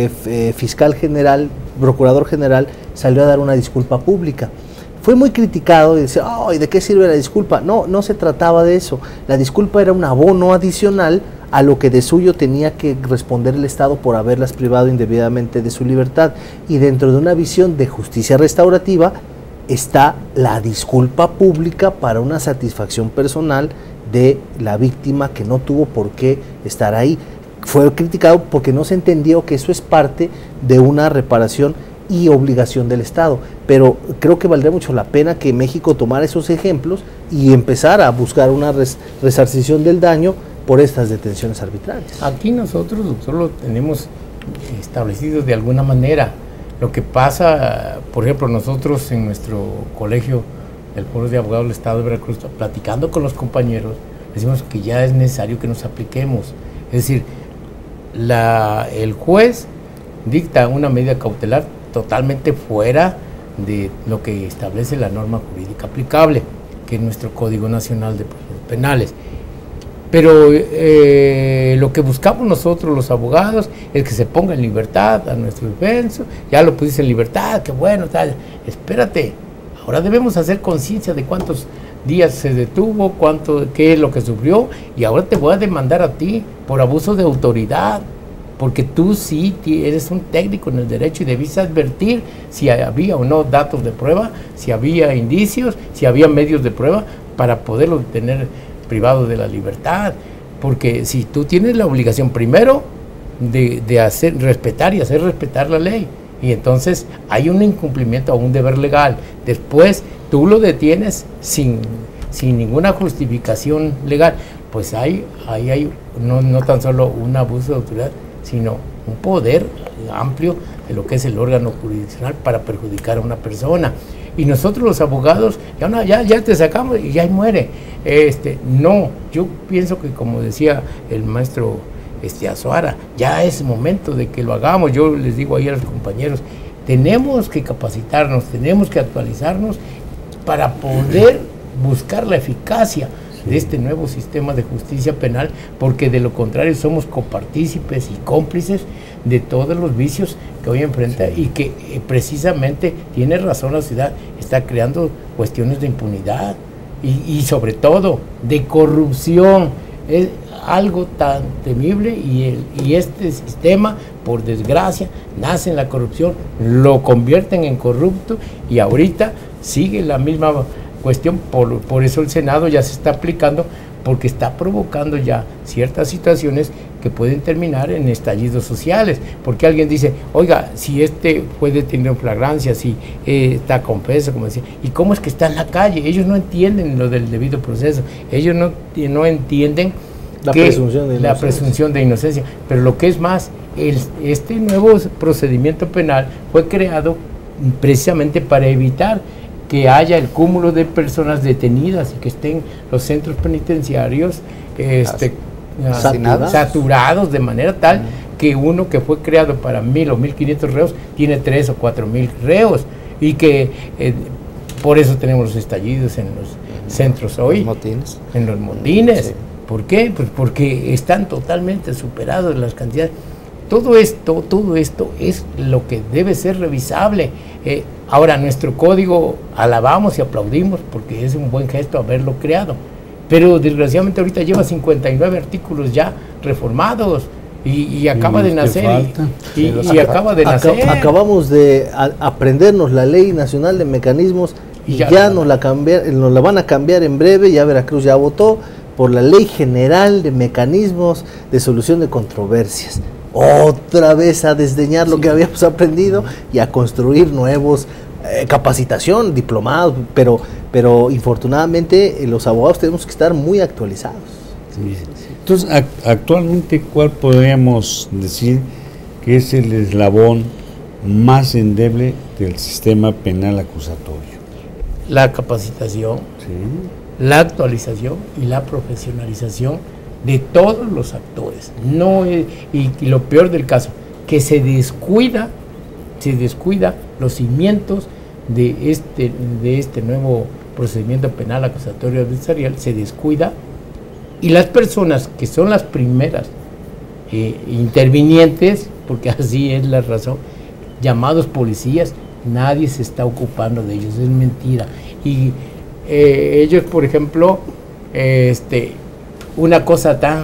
el fiscal general, procurador general, salió a dar una disculpa pública. Fue muy criticado y decía, ¿y de qué sirve la disculpa? No se trataba de eso. La disculpa era un abono adicional a lo que de suyo tenía que responder el Estado por haberlas privado indebidamente de su libertad. Y dentro de una visión de justicia restaurativa está la disculpa pública para una satisfacción personal de la víctima que no tuvo por qué estar ahí. Fue criticado porque no se entendió que eso es parte de una reparación y obligación del Estado, pero creo que valdría mucho la pena que México tomara esos ejemplos y empezara a buscar una resarcición del daño por estas detenciones arbitrarias. Aquí nosotros, doctor, lo tenemos establecido de alguna manera. Lo que pasa, por ejemplo, nosotros en nuestro colegio del Foro de Abogados del Estado de Veracruz, platicando con los compañeros, decimos que ya es necesario que nos apliquemos. Es decir, el juez dicta una medida cautelar totalmente fuera de lo que establece la norma jurídica aplicable, que es nuestro Código Nacional de Procedimientos Penales. Pero lo que buscamos nosotros los abogados es que se ponga en libertad a nuestro defenso. Ya lo pusiste en libertad, qué bueno, tal. Espérate, ahora debemos hacer conciencia de cuántos días se detuvo, qué es lo que sufrió, y ahora te voy a demandar a ti por abuso de autoridad, porque tú sí eres un técnico en el derecho y debiste advertir si había o no datos de prueba, si había indicios, si había medios de prueba para poderlo tener privado de la libertad. Porque si tú tienes la obligación primero de hacer respetar y hacer respetar la ley, y entonces hay un incumplimiento o un deber legal, después tú lo detienes sin ninguna justificación legal, pues ahí hay no tan solo un abuso de autoridad, sino un poder amplio de lo que es el órgano jurisdiccional para perjudicar a una persona. Y nosotros los abogados, ya te sacamos y ya muere. No, yo pienso que, como decía el maestro Azuara, ya es momento de que lo hagamos. Yo les digo ahí a los compañeros, tenemos que capacitarnos, tenemos que actualizarnos para poder buscar la eficacia de este nuevo sistema de justicia penal, porque de lo contrario somos copartícipes y cómplices de todos los vicios que hoy enfrenta, y que precisamente tiene razón la ciudad, está creando cuestiones de impunidad y sobre todo de corrupción. Es algo tan temible, y este sistema, por desgracia, nace en la corrupción, lo convierten en corrupto, y ahorita sigue la misma cuestión. Por eso el Senado ya se está aplicando, porque está provocando ya ciertas situaciones que pueden terminar en estallidos sociales, porque alguien dice, oiga, si fue detenido en flagrancia, si está confeso, como decía, ¿y cómo es que está en la calle? Ellos no entienden lo del debido proceso, ellos no entienden la presunción de inocencia. Pero lo que es más, este nuevo procedimiento penal fue creado precisamente para evitar que haya el cúmulo de personas detenidas y que estén los centros penitenciarios saturados de manera tal que uno que fue creado para 1,000 o 1,500 reos tiene 3,000 o 4,000 reos, y que por eso tenemos los estallidos en los centros hoy, en los motines. Sí. ¿Por qué? Pues porque están totalmente superados las cantidades. Todo esto es lo que debe ser revisable. Ahora, nuestro código alabamos y aplaudimos porque es un buen gesto haberlo creado, pero desgraciadamente ahorita lleva 59 artículos ya reformados y acaba de nacer. Acaba de nacer. Acabamos de aprendernos la Ley Nacional de Mecanismos y ya nos la van a cambiar en breve. Ya Veracruz ya votó por la Ley General de Mecanismos de Solución de Controversias. Otra vez a desdeñar lo que habíamos aprendido y a construir nuevos capacitación, diplomados, pero infortunadamente los abogados tenemos que estar muy actualizados. Sí. Entonces, actualmente, ¿cuál podríamos decir que es el eslabón más endeble del sistema penal acusatorio? La capacitación, sí, la actualización y la profesionalización de todos los actores. Y lo peor del caso, que se descuida los cimientos de este nuevo procedimiento penal acusatorio adversarial, se descuida, y las personas que son las primeras intervinientes, porque así es la razón, llamados policías, nadie se está ocupando de ellos, es mentira. Y ellos, por ejemplo, una cosa tan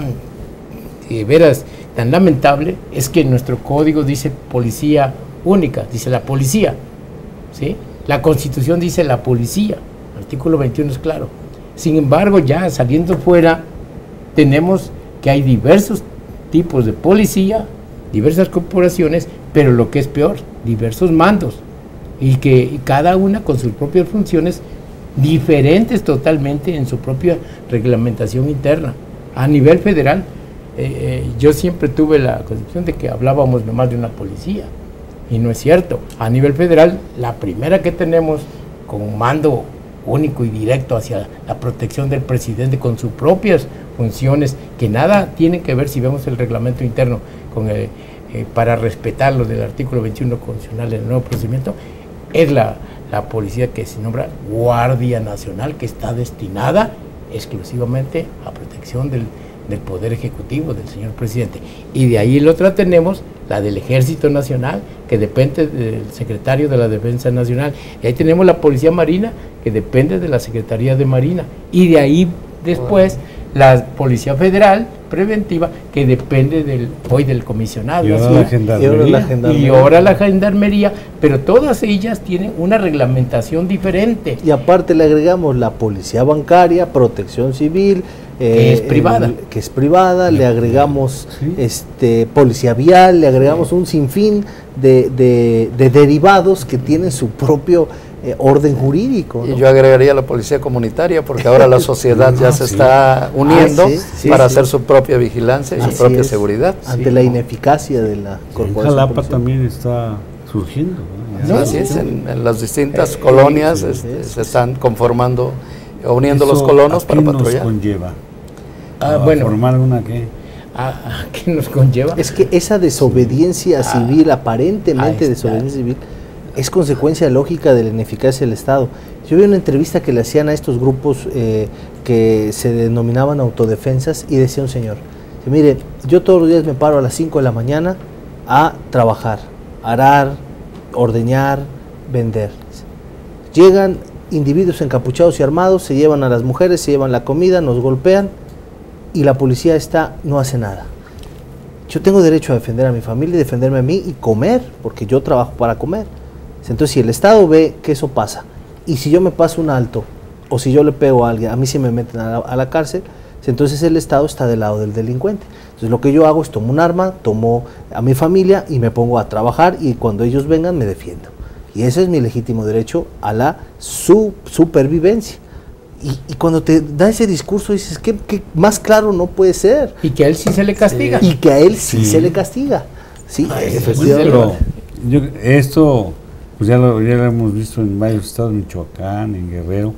lamentable es que nuestro código dice policía única, dice la policía, ¿sí? La Constitución dice la policía, el artículo 21 es claro. Sin embargo, ya saliendo fuera, tenemos que hay diversos tipos de policía, diversas corporaciones, pero lo que es peor, diversos mandos, y que cada una con sus propias funciones diferentes totalmente en su propia reglamentación interna. A nivel federal, yo siempre tuve la concepción de que hablábamos nomás de una policía, y no es cierto. A nivel federal, la primera que tenemos con mando único y directo hacia la protección del presidente con sus propias funciones, que nada tienen que ver, si vemos el reglamento interno, con para respetar lo del artículo 21 constitucional del nuevo procedimiento, es la policía que se nombra Guardia Nacional, que está destinada exclusivamente a protección del Poder Ejecutivo, del señor presidente. Y de ahí la otra tenemos la del Ejército Nacional, que depende del secretario de la Defensa Nacional. Y ahí tenemos la Policía Marina, que depende de la Secretaría de Marina. Y de ahí después la Policía Federal Preventiva, que depende del comisionado. Y ahora la Gendarmería. Y ahora la Gendarmería, pero todas ellas tienen una reglamentación diferente. Y aparte le agregamos la Policía Bancaria, Protección Civil, que es privada, le agregamos Policía Vial, le agregamos un sinfín de derivados que tienen su propio orden jurídico, ¿no? Y yo agregaría la policía comunitaria, porque ahora la sociedad ya se está uniendo para hacer su propia vigilancia y su propia seguridad. Ante la ineficacia de la corporación. En Jalapa también está surgiendo, ¿no? Así es, en las distintas colonias se están conformando, uniendo los colonos para patrullar. ¿Qué nos conlleva? Formar una ¿qué? ¿Qué nos conlleva? Es que esa desobediencia civil, aparentemente desobediencia civil, es consecuencia lógica de la ineficacia del Estado. Yo vi una entrevista que le hacían a estos grupos que se denominaban autodefensas, y decía un señor, mire, yo todos los días me paro a las 5 de la mañana a trabajar, arar, ordeñar, vender. Llegan individuos encapuchados y armados, se llevan a las mujeres, se llevan la comida, nos golpean, y la policía no hace nada. Yo tengo derecho a defender a mi familia, defenderme a mí y comer, porque yo trabajo para comer. Entonces, si el Estado ve que eso pasa, y si yo me paso un alto, o si yo le pego a alguien, a mí sí me meten a la cárcel, entonces el Estado está del lado del delincuente. Entonces lo que yo hago es tomo un arma, tomo a mi familia y me pongo a trabajar, y cuando ellos vengan me defiendo. Y ese es mi legítimo derecho a la supervivencia. Y cuando te da ese discurso dices, ¿qué más claro no puede ser? Y que a él sí se le castiga. Y que a él sí se le castiga. Sí, pero esto pues ya lo hemos visto en varios estados, en Michoacán, en Guerrero.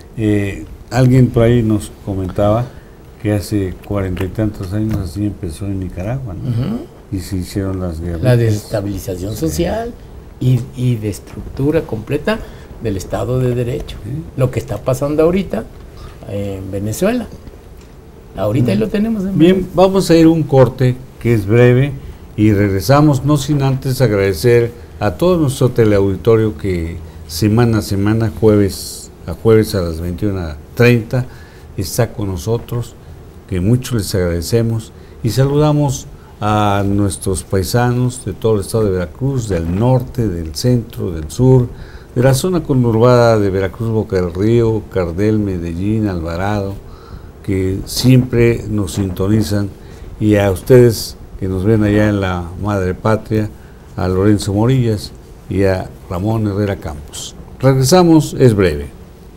Alguien por ahí nos comentaba que hace 40 y tantos años así empezó en Nicaragua, ¿no? Y se hicieron las guerras. La desestabilización social y de estructura completa del Estado de Derecho. Lo que está pasando ahorita en Venezuela. Ahorita ahí lo tenemos. Bien, vamos a ir a un corte que es breve y regresamos, no sin antes agradecer a todo nuestro teleauditorio que semana a semana, jueves a las 21:30 está con nosotros, que mucho les agradecemos, y saludamos a nuestros paisanos de todo el estado de Veracruz, del norte, del centro, del sur, de la zona conurbada de Veracruz, Boca del Río, Cardel, Medellín, Alvarado, que siempre nos sintonizan, y a ustedes que nos ven allá en la Madre Patria, a Lorenzo Morillas y a Ramón Herrera Campos. Regresamos, es breve.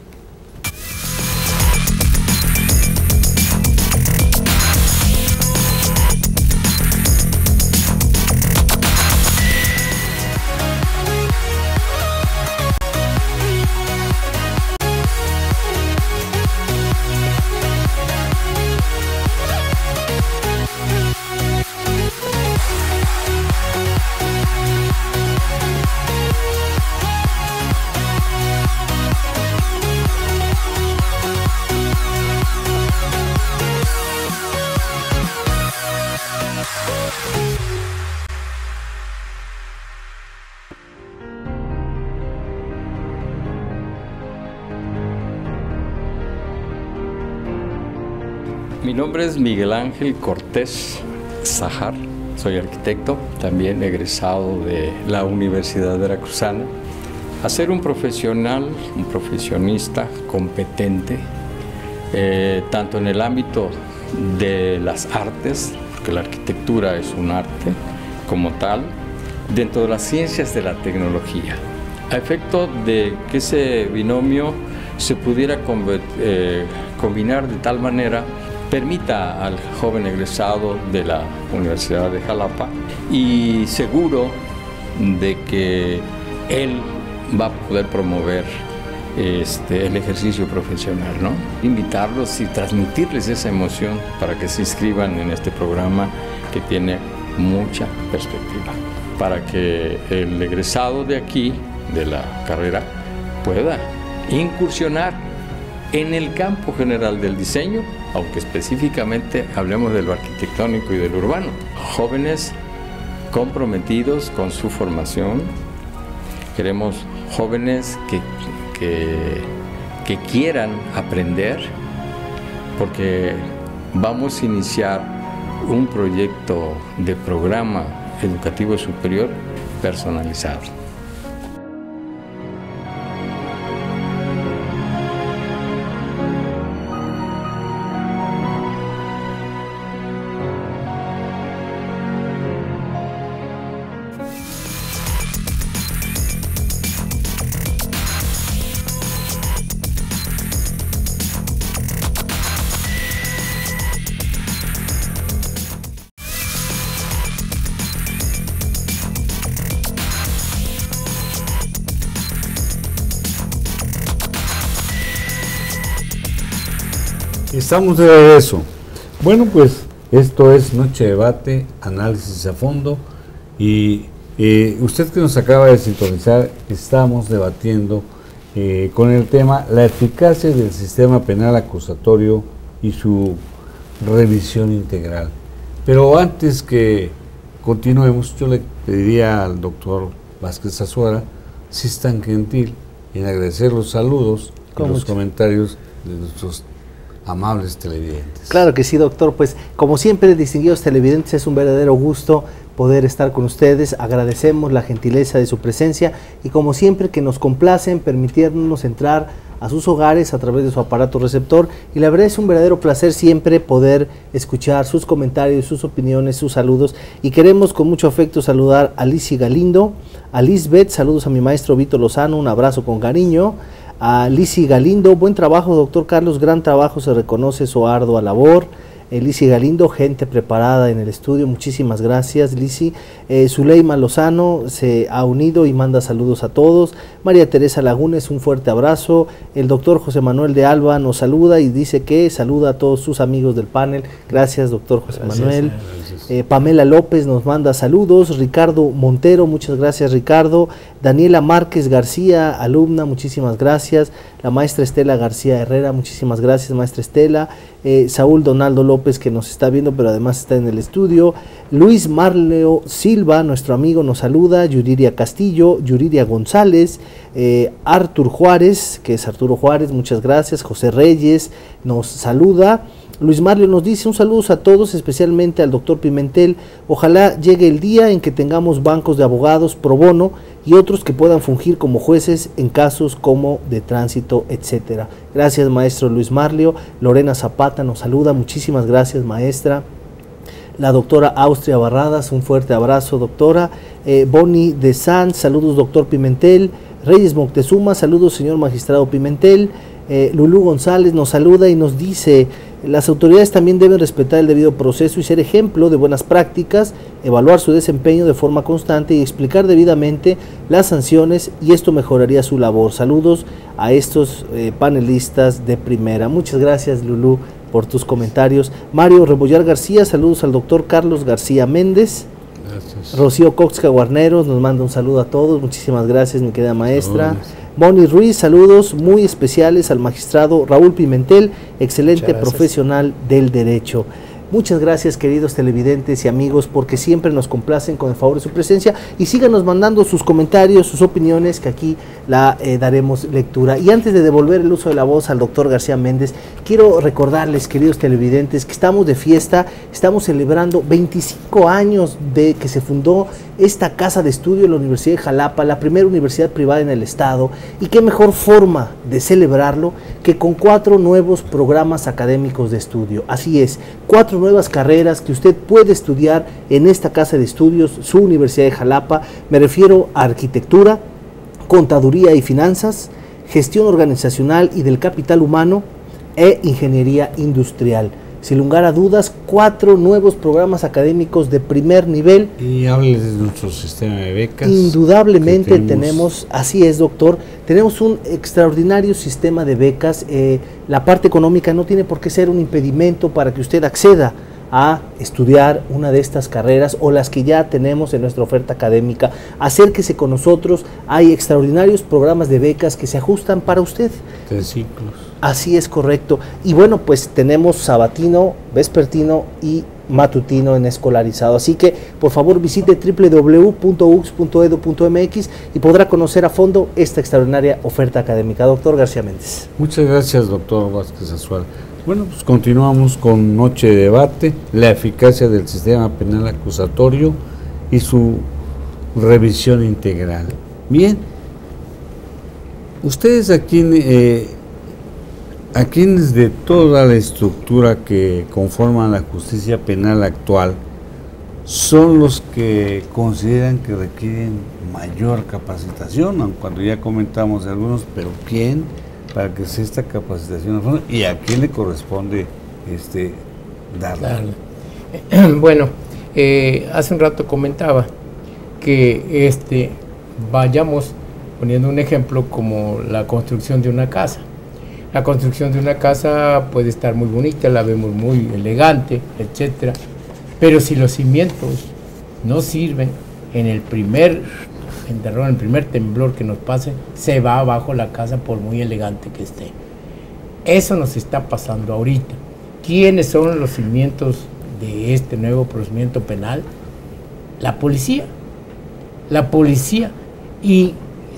Mi nombre es Miguel Ángel Cortés Zajar, soy arquitecto, también egresado de la Universidad Veracruzana. A ser un profesional, un profesionista competente, tanto en el ámbito de las artes, porque la arquitectura es un arte como tal, dentro de las ciencias de la tecnología, a efecto de que ese binomio se pudiera combinar de tal manera permita al joven egresado de la Universidad de Jalapa, y seguro de que él va a poder promover el ejercicio profesional, ¿no? Invitarlos y transmitirles esa emoción para que se inscriban en este programa que tiene mucha perspectiva, para que el egresado de aquí, de la carrera, pueda incursionar en el campo general del diseño, aunque específicamente hablemos de lo arquitectónico y de lo urbano. Jóvenes comprometidos con su formación, queremos jóvenes que quieran aprender, porque vamos a iniciar un proyecto de programa educativo superior personalizado. Estamos de regreso. Bueno, pues esto es Noche de Debate, análisis a fondo, y usted que nos acaba de sintonizar, estamos debatiendo con el tema la eficacia del sistema penal acusatorio y su revisión integral. Pero antes que continuemos, yo le pediría al doctor Vázquez Azuara si es tan gentil en agradecer los saludos y los comentarios de nuestros amables televidentes. Claro que sí, doctor. Pues como siempre, distinguidos televidentes, es un verdadero gusto poder estar con ustedes. Agradecemos la gentileza de su presencia y como siempre que nos complacen permitirnos entrar a sus hogares a través de su aparato receptor, y la verdad es un verdadero placer siempre poder escuchar sus comentarios, sus opiniones, sus saludos, y queremos con mucho afecto saludar a Lizzy Galindo, a Lisbeth, saludos a mi maestro Vito Lozano, un abrazo con cariño. A Lizzy Galindo, buen trabajo doctor Carlos, gran trabajo, se reconoce su ardua labor. Lizzy Galindo, gente preparada en el estudio, muchísimas gracias Lizzy. Zuleima Lozano se ha unido y manda saludos a todos. María Teresa Lagunes, un fuerte abrazo. El doctor José Manuel de Alba nos saluda y dice que saluda a todos sus amigos del panel. Gracias doctor José Manuel. Pamela López nos manda saludos. Ricardo Montero, muchas gracias Ricardo. Daniela Márquez García, alumna, muchísimas gracias. La maestra Estela García Herrera, muchísimas gracias maestra Estela. Saúl Donaldo López, que nos está viendo pero además está en el estudio. Luis Marleo Silva, nuestro amigo, nos saluda. Yuriria Castillo, Yuriria González, Artur Juárez, que es Arturo Juárez, muchas gracias. José Reyes nos saluda. Luis Marleo nos dice un saludo a todos, especialmente al doctor Pimentel. Ojalá llegue el día en que tengamos bancos de abogados pro bono y otros que puedan fungir como jueces en casos como de tránsito, etcétera. Gracias maestro Luis Marleo. Lorena Zapata nos saluda, muchísimas gracias maestra. La doctora Austria Barradas, un fuerte abrazo doctora. Bonnie de Sanz, saludos doctor Pimentel. Reyes Moctezuma, saludos señor magistrado Pimentel. Lulú González nos saluda y nos dice: las autoridades también deben respetar el debido proceso y ser ejemplo de buenas prácticas, evaluar su desempeño de forma constante y explicar debidamente las sanciones, y esto mejoraría su labor. Saludos a estos panelistas de primera. Muchas gracias Lulú por tus comentarios. Mario Rebollar García, saludos al doctor Carlos García Méndez. Gracias. Rocío Coxca Guarneros nos manda un saludo a todos, muchísimas gracias mi querida maestra. Moni Ruiz, saludos muy especiales al magistrado Raúl Pimentel, excelente profesional del derecho. Muchas gracias queridos televidentes y amigos, porque siempre nos complacen con el favor de su presencia, y síganos mandando sus comentarios, sus opiniones, que aquí la daremos lectura. Y antes de devolver el uso de la voz al doctor García Méndez, quiero recordarles queridos televidentes que estamos de fiesta, estamos celebrando 25 años de que se fundó esta casa de estudio en la Universidad de Jalapa, la primera universidad privada en el estado, y qué mejor forma de celebrarlo que con 4 nuevos programas académicos de estudio. Así es, 4 nuevas carreras que usted puede estudiar en esta casa de estudios, su Universidad de Jalapa. Me refiero a arquitectura, contaduría y finanzas, gestión organizacional y del capital humano e ingeniería industrial. sin lugar a dudas, 4 nuevos programas académicos de primer nivel. Y háblales de nuestro sistema de becas. Indudablemente tenemos, así es, doctor, tenemos un extraordinario sistema de becas. La parte económica no tiene por qué ser un impedimento para que usted acceda a estudiar una de estas carreras o las que ya tenemos en nuestra oferta académica. Acérquese con nosotros, hay extraordinarios programas de becas que se ajustan para usted. 3 ciclos. Así es, correcto. Y bueno, pues tenemos sabatino, vespertino y matutino en escolarizado. Así que, por favor, visite www.ux.edu.mx y podrá conocer a fondo esta extraordinaria oferta académica. Doctor García Méndez. Muchas gracias, doctor Vázquez Azuara. Bueno, pues continuamos con Noche de Debate, la eficacia del sistema penal acusatorio y su revisión integral. Bien, ustedes a quienes de toda la estructura que conforman la justicia penal actual son los que consideran que requieren mayor capacitación, aun cuando ya comentamos de algunos, pero ¿quién? Para que sea esta capacitación y a quién le corresponde darla. Bueno, hace un rato comentaba que vayamos poniendo un ejemplo como la construcción de una casa. La construcción de una casa puede estar muy bonita, la vemos muy elegante, etcétera, pero si los cimientos no sirven, en el primer temblor que nos pase, se va abajo la casa por muy elegante que esté. Eso nos está pasando ahorita. ¿Quiénes son los cimientos de este nuevo procedimiento penal? La policía. La policía. Y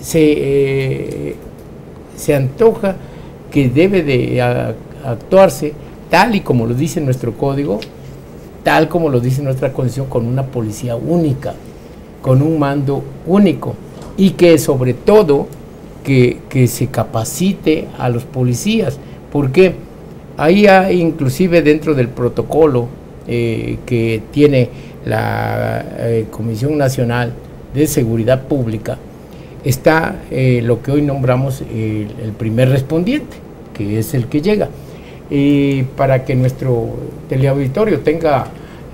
se antoja que debe de actuarse tal y como lo dice nuestro código, tal como lo dice nuestra constitución, con una policía única, con un mando único, y que sobre todo que se capacite a los policías, porque ahí hay inclusive dentro del protocolo que tiene la Comisión Nacional de Seguridad Pública, está lo que hoy nombramos el primer respondiente, que es el que llega. Y para que nuestro teleauditorio tenga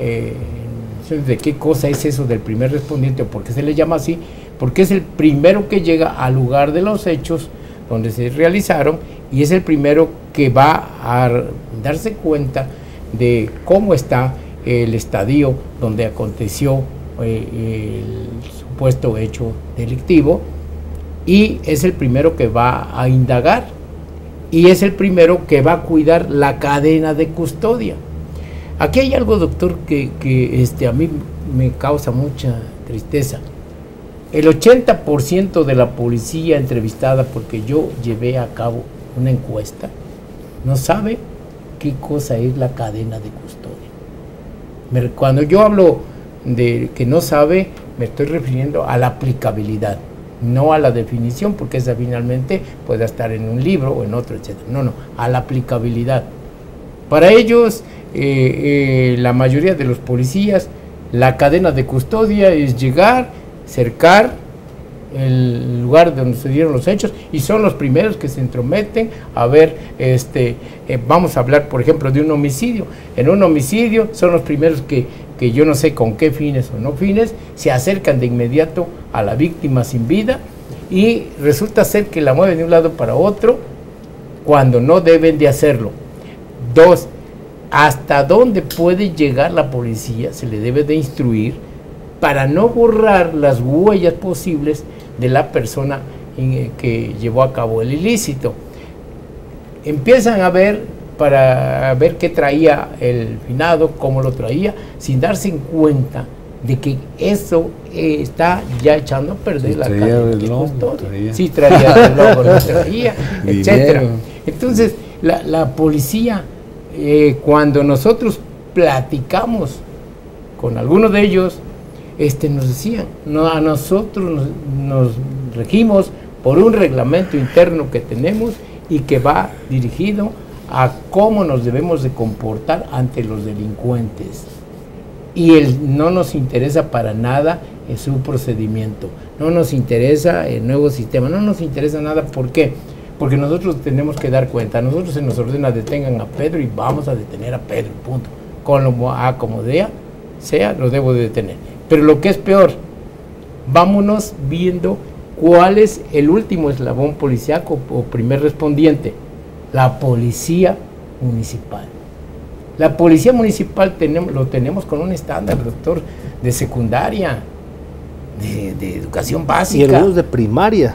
de qué cosa es eso del primer respondiente o por qué se le llama así, porque es el primero que llega al lugar de los hechos donde se realizaron y es el primero que va a darse cuenta de cómo está el estadio donde aconteció el supuesto hecho delictivo, y es el primero que va a indagar y es el primero que va a cuidar la cadena de custodia. Aquí hay algo, doctor, que a mí me causa mucha tristeza. El 80% de la policía entrevistada, porque yo llevé a cabo una encuesta, no sabe qué cosa es la cadena de custodia. Cuando yo hablo de que no sabe, me estoy refiriendo a la aplicabilidad, no a la definición, porque esa finalmente puede estar en un libro o en otro, etc. No, a la aplicabilidad. Para ellos, la mayoría de los policías, la cadena de custodia es llegar, cercar el lugar donde se dieron los hechos y son los primeros que se entrometen a ver, vamos a hablar por ejemplo de un homicidio. En un homicidio son los primeros que yo no sé con qué fines o no fines, se acercan de inmediato a la víctima sin vida y resulta ser que la mueven de un lado para otro cuando no deben de hacerlo. 2, hasta dónde puede llegar la policía se le debe de instruir para no borrar las huellas posibles de la persona que llevó a cabo el ilícito. Empiezan a ver para ver qué traía el finado, cómo lo traía, sin darse en cuenta de que eso está ya echando a perder la cadena de custodia. Sí, traía reloj, no traía, etcétera. Entonces, la policía, cuando nosotros platicamos con algunos de ellos, nos decían, a nosotros nos regimos por un reglamento interno que tenemos y que va dirigido a cómo nos debemos de comportar ante los delincuentes. Y no nos interesa para nada su procedimiento, no nos interesa el nuevo sistema, no nos interesa nada. ¿Por qué? porque nosotros tenemos que dar cuenta. A nosotros se nos ordena detengan a Pedro y vamos a detener a Pedro, punto. Con lo como sea, lo debo de detener. Pero lo que es peor, vámonos viendo cuál es el último eslabón policiaco o primer respondiente, la policía municipal. La policía municipal lo tenemos con un estándar, doctor, de secundaria, de educación básica. Y algunos de primaria.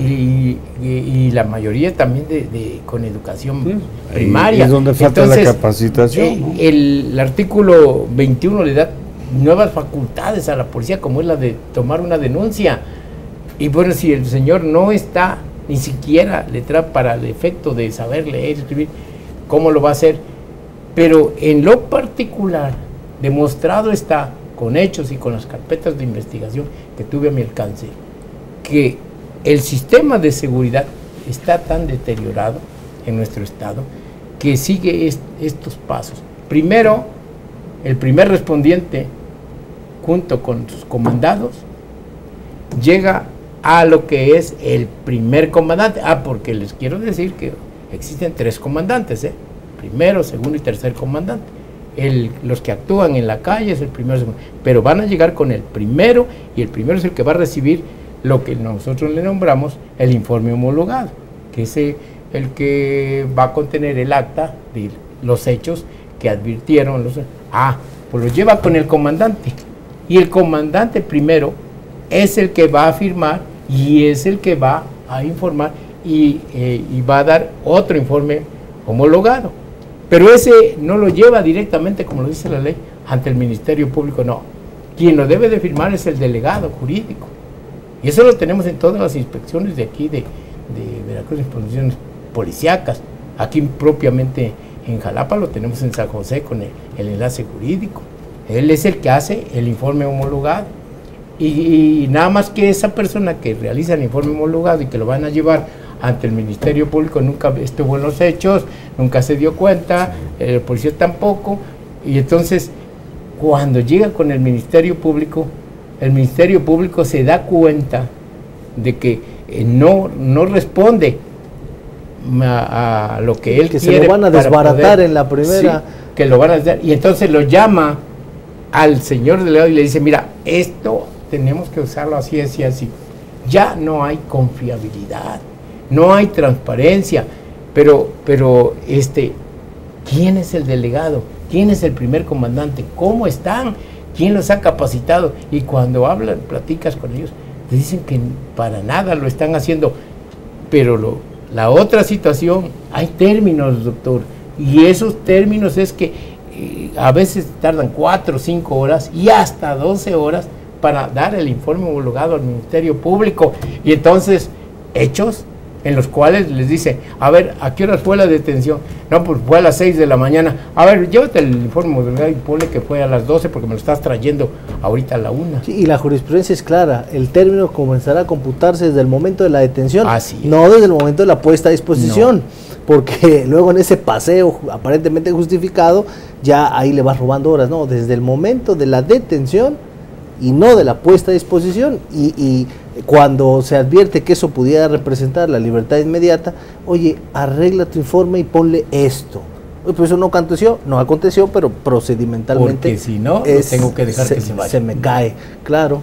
Y la mayoría también con educación primaria. Es donde falta la capacitación. El artículo 21 le da nuevas facultades a la policía, como es la de tomar una denuncia. Y bueno, si el señor no está ni siquiera letrado para el efecto de saber leer y escribir, ¿cómo lo va a hacer? Pero en lo particular, demostrado está con hechos y con las carpetas de investigación que tuve a mi alcance, que el sistema de seguridad está tan deteriorado en nuestro estado que sigue estos pasos. Primero, el primer respondiente, junto con sus comandados, llega a lo que es el primer comandante. Porque les quiero decir que existen 3 comandantes, primero, segundo y tercer comandante. Los que actúan en la calle es el primero, segundo, pero van a llegar con el primero, y el primero es el que va a recibir lo que nosotros le nombramos el informe homologado, que es el que va a contener el acta de los hechos que advirtieron. Pues lo lleva con el comandante, y el comandante primero es el que va a firmar y es el que va a informar y va a dar otro informe homologado. Pero ese no lo lleva directamente, como lo dice la ley, ante el Ministerio Público, no. Quien lo debe de firmar es el delegado jurídico. Y eso lo tenemos en todas las inspecciones de aquí, de Veracruz, inspecciones policíacas. Aquí propiamente en Jalapa lo tenemos en San José con el enlace jurídico. Él es el que hace el informe homologado. Y nada más que esa persona que realiza el informe homologado y que lo van a llevar ante el Ministerio Público nunca estuvo en los hechos, nunca se dio cuenta, el policía tampoco, y entonces cuando llega con el Ministerio Público se da cuenta de que no responde a lo que él que quiere. Se lo van a desbaratar en la primera. Sí, que lo van a hacer, y entonces lo llama al señor delegado y le dice, mira, esto tenemos que usarlo así, así, así. Ya no hay confiabilidad, no hay transparencia, pero ¿quién es el delegado? ¿Quién es el primer comandante? ¿Cómo están? ¿Quién los ha capacitado? Y cuando hablan, platicas con ellos, te dicen que para nada lo están haciendo. Pero la otra situación, hay términos, doctor, y esos términos es que a veces tardan 4 o 5 horas y hasta 12 horas para dar el informe homologado al Ministerio Público. Y entonces, hechos en los cuales les dice, a ver, ¿a qué horas fue la detención? No, pues fue a las 6 de la mañana. A ver, llévate el informe homologado y ponle que fue a las 12 porque me lo estás trayendo ahorita a la 1. Sí, y la jurisprudencia es clara, el término comenzará a computarse desde el momento de la detención, no desde el momento de la puesta a disposición, porque luego en ese paseo aparentemente justificado, ya ahí le vas robando horas, no, desde el momento de la detención y no de la puesta a disposición, y cuando se advierte que eso pudiera representar la libertad inmediata, oye, arregla tu informe y ponle esto. Pues eso no aconteció, pero procedimentalmente, porque si no, tengo que dejar que se vaya. Se me cae, claro.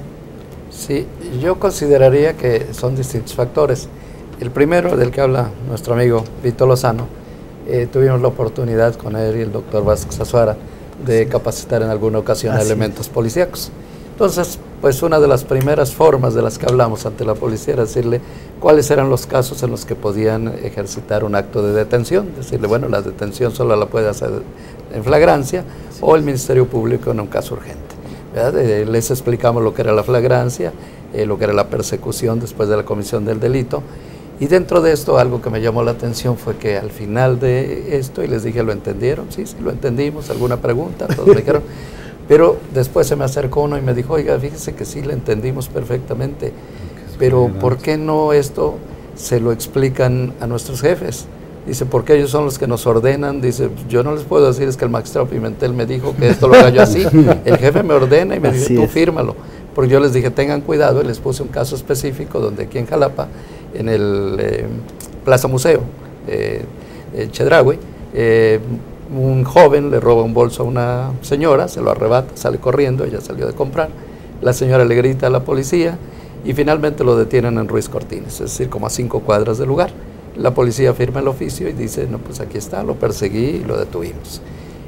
Sí, yo consideraría que son distintos factores. El primero, del que habla nuestro amigo Víctor Lozano, tuvimos la oportunidad con él y el doctor Vázquez Azuara de capacitar en alguna ocasión a elementos policíacos. Entonces, pues una de las primeras formas de las que hablamos ante la policía era decirle cuáles eran los casos en los que podían ejercitar un acto de detención. Decirle, bueno, la detención solo la puede hacer en flagrancia o el Ministerio Público en un caso urgente, ¿verdad? Les explicamos lo que era la flagrancia, lo que era la persecución después de la comisión del delito. Y dentro de esto, algo que me llamó la atención fue que al final de esto, y les dije, ¿lo entendieron? Sí, lo entendimos. ¿Alguna pregunta? Todos me dijeron. Pero después se me acercó uno y me dijo, oiga, fíjese que sí, lo entendimos perfectamente, pero ¿por qué no esto se lo explican a nuestros jefes? Dice, porque ellos son los que nos ordenan. Dice, yo no les puedo decir, es que el magistrado Pimentel me dijo que esto lo haga yo así. El jefe me ordena y me dice, tú fírmalo. Porque yo les dije, tengan cuidado, y les puse un caso específico donde aquí en Jalapa, en el Plaza Museo, Chedraui, un joven le roba un bolso a una señora, se lo arrebata, sale corriendo, ella salió de comprar, la señora le grita a la policía y finalmente lo detienen en Ruiz Cortines, es decir, como a 5 cuadras del lugar. La policía firma el oficio y dice, no, pues aquí está, lo perseguí y lo detuvimos.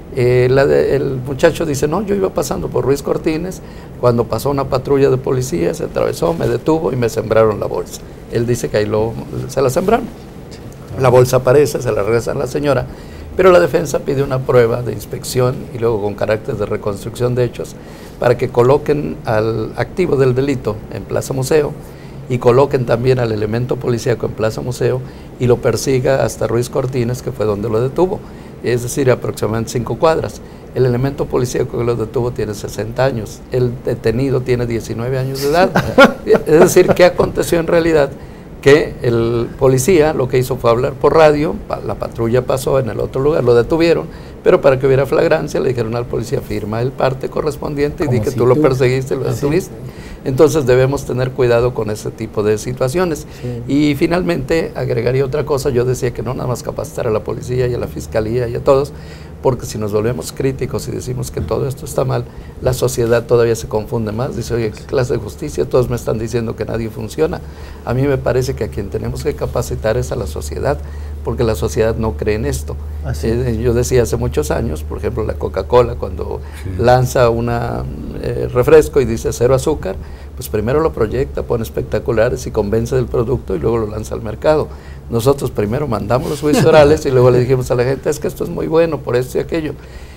El muchacho dice, no, yo iba pasando por Ruiz Cortines, cuando pasó una patrulla de policía, se atravesó, me detuvo y me sembraron la bolsa. Él dice que ahí se la sembraron. La bolsa aparece, se la regresan a la señora, pero la defensa pide una prueba de inspección y luego con carácter de reconstrucción de hechos para que coloquen al activo del delito en Plaza Museo y coloquen también al elemento policíaco en Plaza Museo y lo persiga hasta Ruiz Cortines, que fue donde lo detuvo, es decir, aproximadamente 5 cuadras. El elemento policíaco que lo detuvo tiene 60 años, el detenido tiene 19 años de edad. Es decir, ¿qué aconteció en realidad? Que el policía lo que hizo fue hablar por radio, la patrulla pasó en el otro lugar, lo detuvieron, pero para que hubiera flagrancia le dijeron al policía, firma el parte correspondiente y di que tú lo perseguiste y lo detuviste. Entonces debemos tener cuidado con ese tipo de situaciones. Y finalmente agregaría otra cosa, yo decía que no nada más capacitar a la policía y a la fiscalía y a todos, porque si nos volvemos críticos y decimos que todo esto está mal, la sociedad todavía se confunde más, dice, oye, ¿qué clase de justicia? Todos me están diciendo que nadie funciona. A mí me parece que a quien tenemos que capacitar es a la sociedad, porque la sociedad no cree en esto. Yo decía hace muchos años, por ejemplo, la Coca-Cola cuando lanza un refresco y dice 0 azúcar, pues primero lo proyecta, pone espectaculares y convence del producto y luego lo lanza al mercado. Nosotros primero mandamos los juicios orales y luego le dijimos a la gente, es que esto es muy bueno por esto y aquello.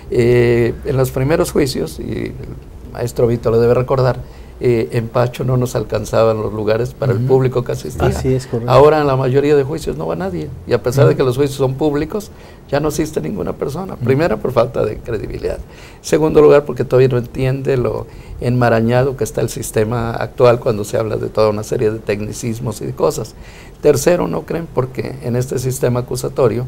En los primeros juicios, y el maestro Vito lo debe recordar, en Pacho no nos alcanzaban los lugares para el público que asistía. Así es, correcto. Ahora en la mayoría de juicios no va nadie, y a pesar de que los juicios son públicos, ya no asiste ninguna persona. Primera, por falta de credibilidad. Segundo lugar, porque todavía no entiende lo enmarañado que está el sistema actual cuando se habla de toda una serie de tecnicismos y de cosas. Tercero, no creen porque en este sistema acusatorio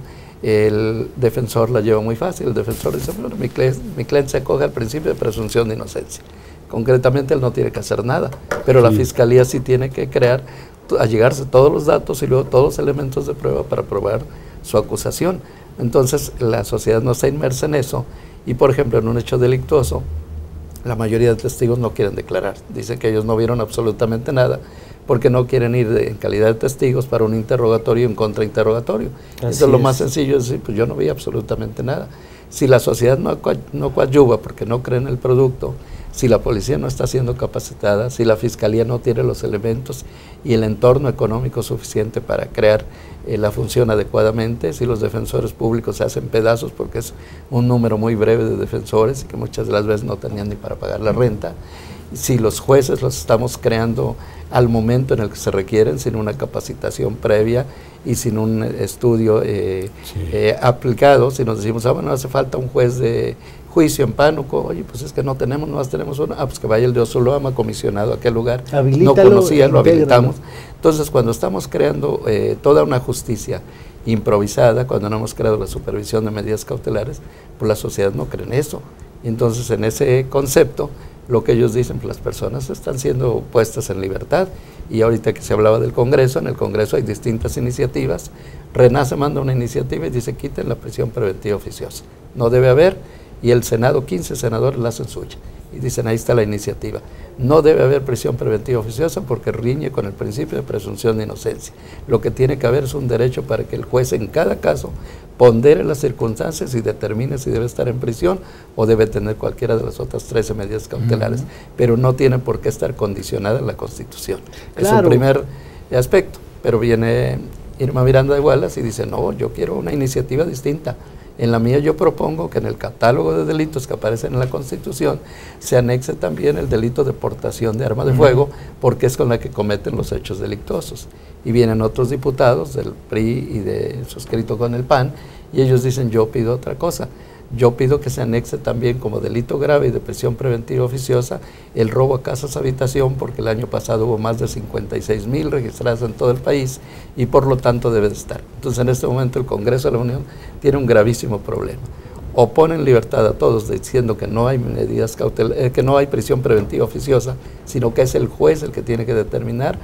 el defensor la lleva muy fácil. El defensor dice, bueno, mi cliente se acoge al principio de presunción de inocencia. Concretamente él no tiene que hacer nada, pero la fiscalía sí tiene que allegarse todos los datos y luego todos los elementos de prueba para probar su acusación. Entonces la sociedad no está inmersa en eso y, por ejemplo, en un hecho delictuoso, la mayoría de testigos no quieren declarar. Dicen que ellos no vieron absolutamente nada porque no quieren ir en calidad de testigos para un interrogatorio y un contrainterrogatorio. Eso es lo más sencillo, es decir, pues yo no vi absolutamente nada. Si la sociedad no coadyuva porque no cree en el producto, si la policía no está siendo capacitada, si la fiscalía no tiene los elementos y el entorno económico suficiente para crear la función adecuadamente, si los defensores públicos se hacen pedazos porque es un número muy breve de defensores y que muchas de las veces no tenían ni para pagar la renta, si los jueces los estamos creando al momento en el que se requieren, sin una capacitación previa y sin un estudio aplicado, si nos decimos, bueno, hace falta un juez de juicio en Pánuco, oye, pues es que no tenemos, nomás tenemos uno, pues que vaya el de Osuluama, comisionado a aquel lugar, no conocía, lo habilitamos. Entonces, cuando estamos creando toda una justicia improvisada, cuando no hemos creado la supervisión de medidas cautelares, pues la sociedad no cree en eso. Entonces, en ese concepto, lo que ellos dicen, pues las personas están siendo puestas en libertad. Y ahorita que se hablaba del Congreso, en el Congreso hay distintas iniciativas. Renace manda una iniciativa y dice, quiten la prisión preventiva oficiosa. No debe haber, y el Senado, 15 senadores la hacen suya. Y dicen, ahí está la iniciativa. No debe haber prisión preventiva oficiosa porque riñe con el principio de presunción de inocencia. Lo que tiene que haber es un derecho para que el juez en cada caso pondere las circunstancias y determine si debe estar en prisión o debe tener cualquiera de las otras 13 medidas cautelares, pero no tiene por qué estar condicionada en la Constitución. Claro. Es un primer aspecto, pero viene Irma Miranda de Gualas y dice, no, yo quiero una iniciativa distinta. En la mía yo propongo que en el catálogo de delitos que aparecen en la Constitución se anexe también el delito de portación de arma de fuego, porque es con la que cometen los hechos delictuosos. Y vienen otros diputados del PRI y suscrito con el PAN, y ellos dicen, yo pido otra cosa. Yo pido que se anexe también como delito grave y de prisión preventiva oficiosa el robo a casas habitación, porque el año pasado hubo más de 56,000 registradas en todo el país y por lo tanto debe de estar. Entonces en este momento el Congreso de la Unión tiene un gravísimo problema. O ponen libertad a todos diciendo que no hay medidas que no hay prisión preventiva oficiosa, sino que es el juez el que tiene que determinar,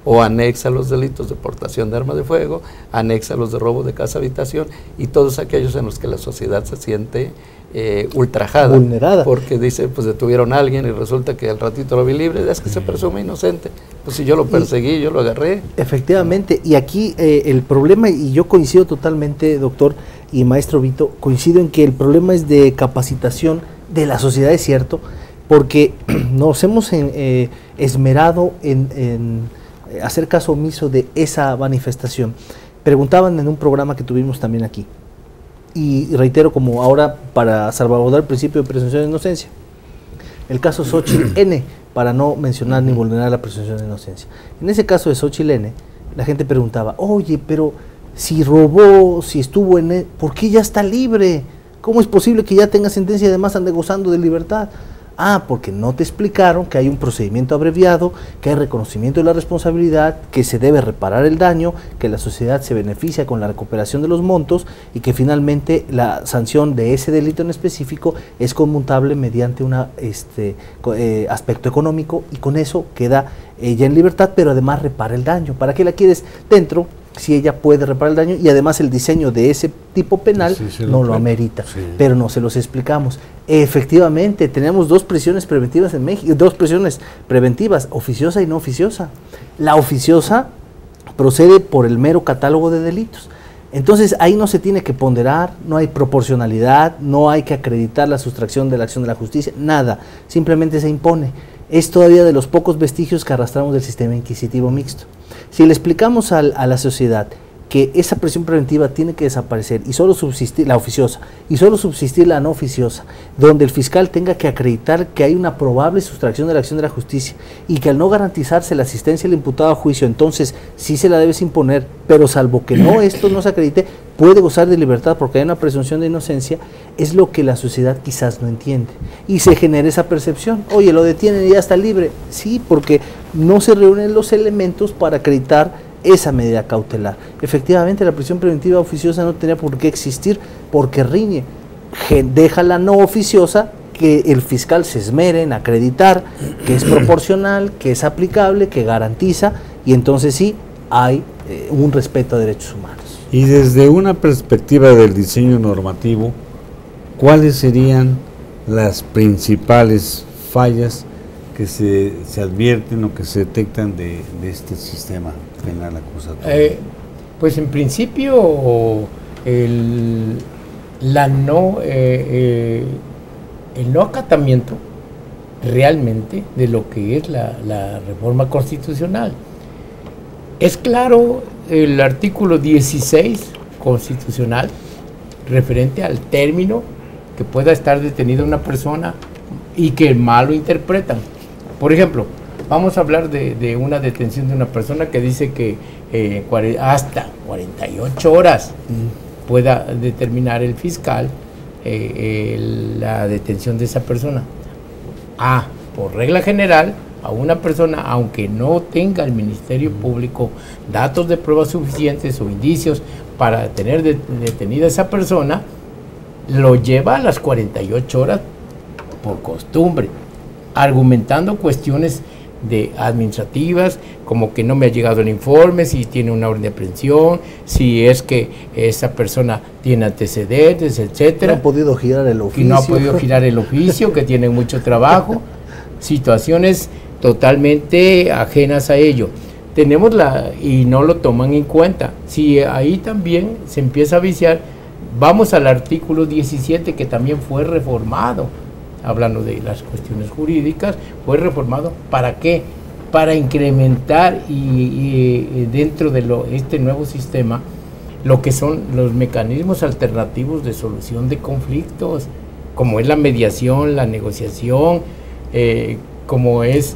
o anexa los delitos de portación de arma de fuego, anexa los de robo de casa habitación y todos aquellos en los que la sociedad se siente ultrajada, vulnerada, porque dice, pues detuvieron a alguien y resulta que al ratito lo vi libre, es que se presume inocente, pues si yo lo perseguí, yo lo agarré. Efectivamente, y aquí el problema, y yo coincido totalmente, doctor y maestro Vito, coincido en que el problema es de capacitación de la sociedad, es cierto, porque nos hemos esmerado en hacer caso omiso de esa manifestación. Preguntaban en un programa que tuvimos también aquí, y reitero, como ahora para salvaguardar el principio de presunción de inocencia, el caso Xochitl N, para no mencionar ni vulnerar la presunción de inocencia. En ese caso de Xochitl N, la gente preguntaba, oye, pero si robó, si estuvo ¿por qué ya está libre? ¿Cómo es posible que ya tenga sentencia y además ande gozando de libertad? Ah, porque no te explicaron que hay un procedimiento abreviado, que hay reconocimiento de la responsabilidad, que se debe reparar el daño, que la sociedad se beneficia con la recuperación de los montos y que finalmente la sanción de ese delito en específico es conmutable mediante un aspecto económico, y con eso queda ella en libertad, pero además repara el daño. ¿Para qué la quieres dentro si ella puede reparar el daño? Y además el diseño de ese tipo penal no lo amerita, pero no se los explicamos. Efectivamente, tenemos dos prisiones preventivas en México, dos prisiones preventivas, oficiosa y no oficiosa. La oficiosa procede por el mero catálogo de delitos. Entonces ahí no se tiene que ponderar, no hay proporcionalidad, no hay que acreditar la sustracción de la acción de la justicia, nada, simplemente se impone. Es todavía de los pocos vestigios que arrastramos del sistema inquisitivo mixto. Si le explicamos a la sociedad que esa prisión preventiva tiene que desaparecer y solo subsistir la oficiosa y solo subsistir la no oficiosa, donde el fiscal tenga que acreditar que hay una probable sustracción de la acción de la justicia y que al no garantizarse la asistencia del imputado a juicio, entonces sí se la debes imponer, pero salvo que esto no se acredite, puede gozar de libertad porque hay una presunción de inocencia, es lo que la sociedad quizás no entiende. Y se genera esa percepción, oye, lo detienen y ya está libre. Sí, porque no se reúnen los elementos para acreditar esa medida cautelar. Efectivamente, la prisión preventiva oficiosa no tenía por qué existir porque riñe. Deja la no oficiosa, que el fiscal se esmere en acreditar que es proporcional, que es aplicable, que garantiza, y entonces sí hay un respeto a derechos humanos. Y desde una perspectiva del diseño normativo, ¿cuáles serían las principales fallas que se advierten o que se detectan de este sistema penal acusatorio? Pues en principio el no acatamiento realmente de lo que es la reforma constitucional. Es claro el artículo 16 constitucional referente al término que pueda estar detenida una persona y que mal lo interpretan. Por ejemplo, vamos a hablar de una detención de una persona que dice que hasta 48 horas pueda determinar el fiscal la detención de esa persona. Por regla general, a una persona, aunque no tenga el Ministerio Público datos de pruebas suficientes o indicios para tener detenida a esa persona, lo lleva a las 48 horas por costumbre, argumentando cuestiones administrativas, como que no me ha llegado el informe, si tiene una orden de aprehensión, si es que esa persona tiene antecedentes, etcétera. No ha podido girar el oficio. Y no ha podido girar el oficio, que tiene mucho trabajo, situaciones totalmente ajenas a ello. Tenemos y no lo toman en cuenta. Si ahí también se empieza a viciar, vamos al artículo 17, que también fue reformado, hablando de las cuestiones jurídicas, fue reformado. ¿Para qué? Para incrementar y dentro de este nuevo sistema, lo que son los mecanismos alternativos de solución de conflictos, como es la mediación, la negociación, como es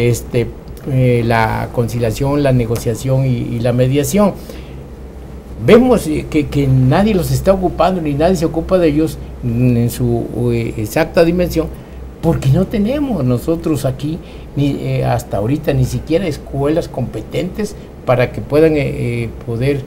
la conciliación, la negociación y la mediación. Vemos que nadie los está ocupando, ni nadie se ocupa de ellos en su exacta dimensión, porque no tenemos nosotros aquí, hasta ahorita, ni siquiera escuelas competentes para que puedan poder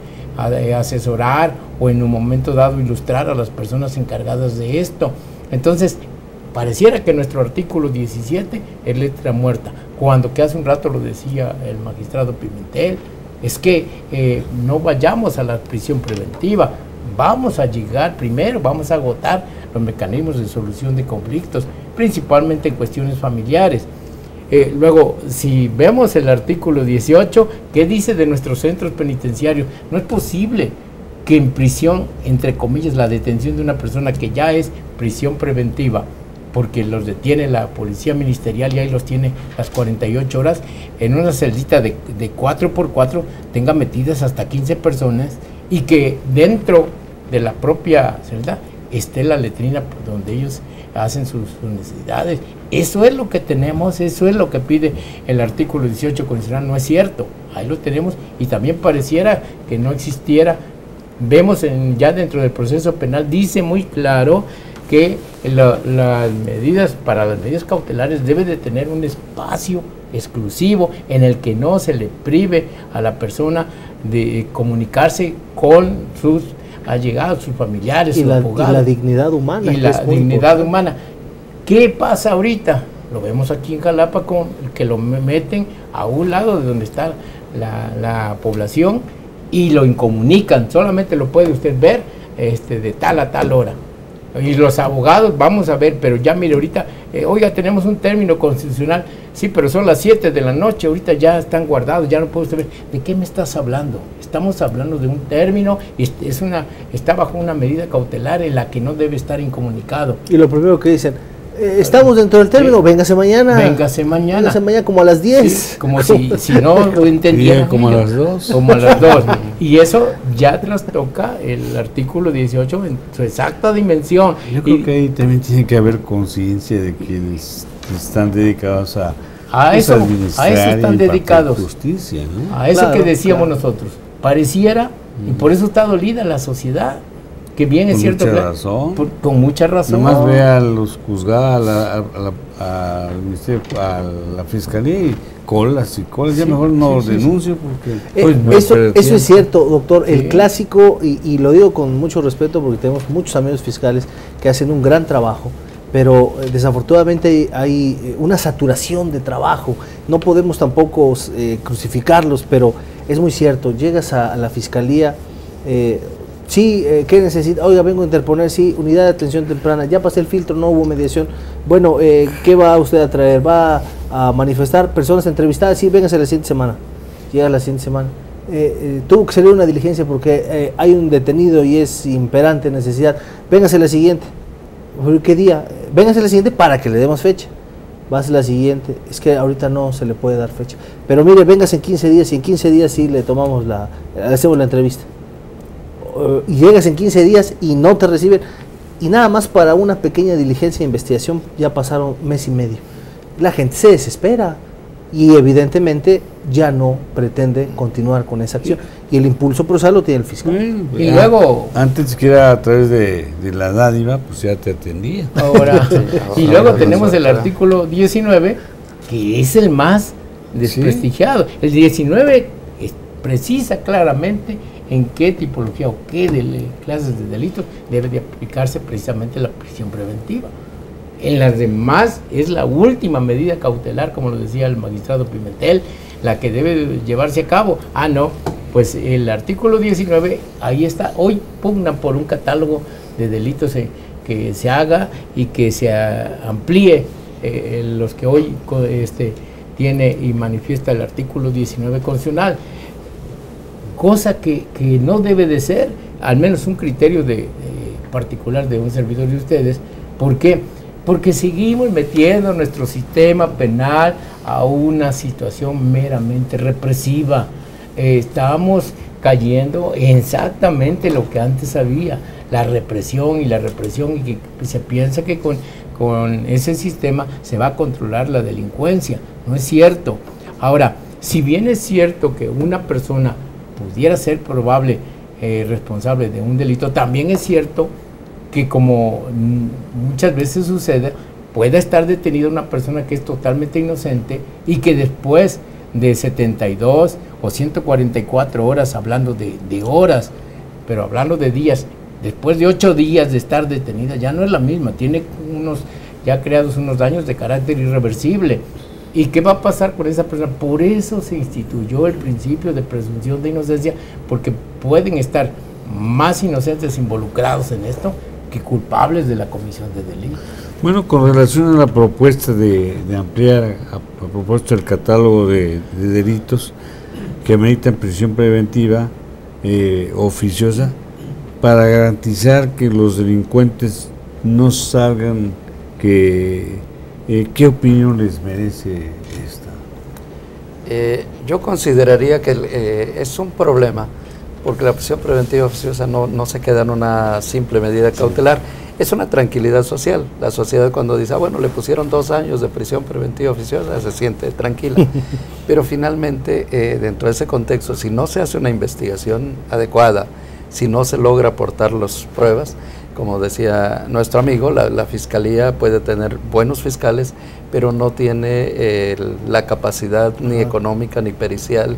asesorar o en un momento dado ilustrar a las personas encargadas de esto. Entonces, pareciera que nuestro artículo 17 es letra muerta, cuando que hace un rato lo decía el magistrado Pimentel, es que no vayamos a la prisión preventiva, vamos a llegar primero, vamos a agotar los mecanismos de solución de conflictos, principalmente en cuestiones familiares. Luego, si vemos el artículo 18, ¿qué dice de nuestros centros penitenciarios? No es posible que en prisión, entre comillas, la detención de una persona que ya es prisión preventiva, porque los detiene la policía ministerial y ahí los tiene las 48 horas, en una celdita de 4x4 tenga metidas hasta 15 personas y que dentro de la propia celda esté la letrina donde ellos hacen sus necesidades. Eso es lo que tenemos, eso es lo que pide el artículo 18 constitucional, no es cierto, ahí lo tenemos y también pareciera que no existiera. Vemos ya dentro del proceso penal, dice muy claro que las medidas, para las medidas cautelares debe de tener un espacio exclusivo en el que no se le prive a la persona de comunicarse con sus allegados, sus familiares, sus abogados. Y la dignidad humana. Y la dignidad humana. ¿Qué pasa ahorita? Lo vemos aquí en Jalapa con que lo meten a un lado de donde está la población y lo incomunican, solamente lo puede usted ver de tal a tal hora. Y los abogados, vamos a ver, pero ya mire ahorita, oiga, tenemos un término constitucional, sí, pero son las 7 de la noche, ahorita ya están guardados, ya no puede usted ver. ¿De qué me estás hablando? Estamos hablando de un término, está bajo una medida cautelar en la que no debe estar incomunicado. Y lo primero que dicen, estamos dentro del término, véngase mañana. Véngase mañana. Véngase mañana como a las 10. Sí, como si no lo entendieran. Como a las 2. Como a las 2. Y eso ya trastoca el artículo 18 en su exacta dimensión. Yo creo que ahí también tiene que haber conciencia de quienes están dedicados a eso administrar están dedicados. Justicia, ¿no? A eso que decíamos nosotros. Pareciera, y por eso está dolida la sociedad. Que bien es cierto, mucha razón. Con mucha razón. Nomás ve a los juzgados, al ministerio, a la fiscalía y colas, ya mejor no denuncio porque eso es cierto, doctor. El clásico, y lo digo con mucho respeto porque tenemos muchos amigos fiscales que hacen un gran trabajo, pero desafortunadamente hay una saturación de trabajo. No podemos tampoco crucificarlos, pero es muy cierto. Llegas a la fiscalía. Sí, ¿qué necesita? Oiga, vengo a interponer, sí, unidad de atención temprana, ya pasé el filtro, no hubo mediación. Bueno, ¿qué va usted a traer? ¿Va a manifestar personas entrevistadas? Sí, véngase la siguiente semana. Llega la siguiente semana. Tuvo que salir una diligencia porque hay un detenido y es imperante necesidad. Véngase la siguiente. ¿Qué día? Véngase la siguiente para que le demos fecha. Vas la siguiente. Es que ahorita no se le puede dar fecha. Pero mire, véngase en 15 días y en 15 días sí le tomamos le hacemos la entrevista. Y llegas en 15 días y no te reciben, y nada más para una pequeña diligencia de investigación ya pasaron mes y medio. La gente se desespera y evidentemente ya no pretende continuar con esa acción, y el impulso procesal lo tiene el fiscal. Y luego antes siquiera a través de la dádiva pues ya te atendía. Ahora y luego tenemos el artículo 19, que es el más desprestigiado. El 19 precisa claramente en qué tipología o qué clases de delitos debe de aplicarse precisamente la prisión preventiva. En las demás es la última medida cautelar, como lo decía el magistrado Pimentel, la que debe llevarse a cabo. No, pues el artículo 19, ahí está, hoy pugnan por un catálogo de delitos que se haga y que se amplíe los que hoy tiene y manifiesta el artículo 19 constitucional. Cosa que no debe de ser, al menos un criterio particular de un servidor de ustedes. ¿Por qué? Porque seguimos metiendo nuestro sistema penal a una situación meramente represiva. Estamos cayendo en exactamente lo que antes había, la represión, y que se piensa que con ese sistema se va a controlar la delincuencia. No es cierto. Ahora, si bien es cierto que una persona pudiera ser probable responsable de un delito, también es cierto que, como muchas veces sucede, pueda estar detenida una persona que es totalmente inocente y que después de 72 o 144 horas, hablando de horas, pero hablando de días, después de 8 días de estar detenida, ya no es la misma, tiene unos ya creados unos daños de carácter irreversible. ¿Y qué va a pasar con esa persona? Por eso se instituyó el principio de presunción de inocencia, porque pueden estar más inocentes involucrados en esto que culpables de la comisión de delito. Bueno, con relación a la propuesta de ampliar a propósito del catálogo de delitos que ameritan prisión preventiva oficiosa, para garantizar que los delincuentes no salgan, ¿qué opinión les merece esta? Yo consideraría que es un problema, porque la prisión preventiva oficiosa no se queda en una simple medida cautelar, es una tranquilidad social. La sociedad, cuando dice, bueno, le pusieron 2 años de prisión preventiva oficiosa, se siente tranquila. Pero finalmente, dentro de ese contexto, si no se hace una investigación adecuada, si no se logra aportar las pruebas, como decía nuestro amigo, la Fiscalía puede tener buenos fiscales, pero no tiene la capacidad ni económica, ni pericial,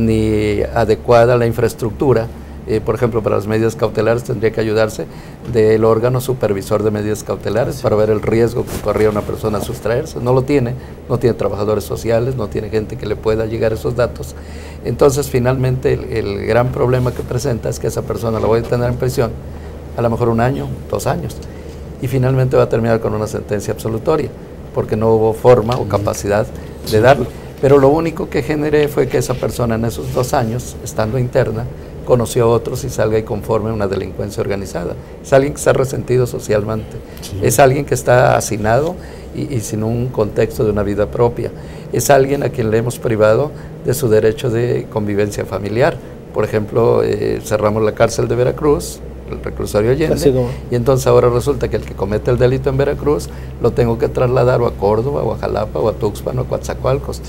ni adecuada la infraestructura. Por ejemplo, para las medidas cautelares tendría que ayudarse del órgano supervisor de medidas cautelares para ver el riesgo que corría una persona a sustraerse. No lo tiene, no tiene trabajadores sociales, no tiene gente que le pueda llegar a esos datos. Entonces, finalmente, el gran problema que presenta es que esa persona la voy a tener en prisión a lo mejor 1 año, 2 años, y finalmente va a terminar con una sentencia absolutoria, porque no hubo forma o capacidad de darle. Pero lo único que generé fue que esa persona en esos 2 años, estando interna, conoció a otros y salga y conforme a una delincuencia organizada. Es alguien que está resentido socialmente, es alguien que está hacinado y sin un contexto de una vida propia, es alguien a quien le hemos privado de su derecho de convivencia familiar. Por ejemplo, cerramos la cárcel de Veracruz, el reclusorio Allende, y entonces ahora resulta que el que comete el delito en Veracruz lo tengo que trasladar o a Córdoba, o a Jalapa, o a Tuxpan, o a Coatzacoalcos.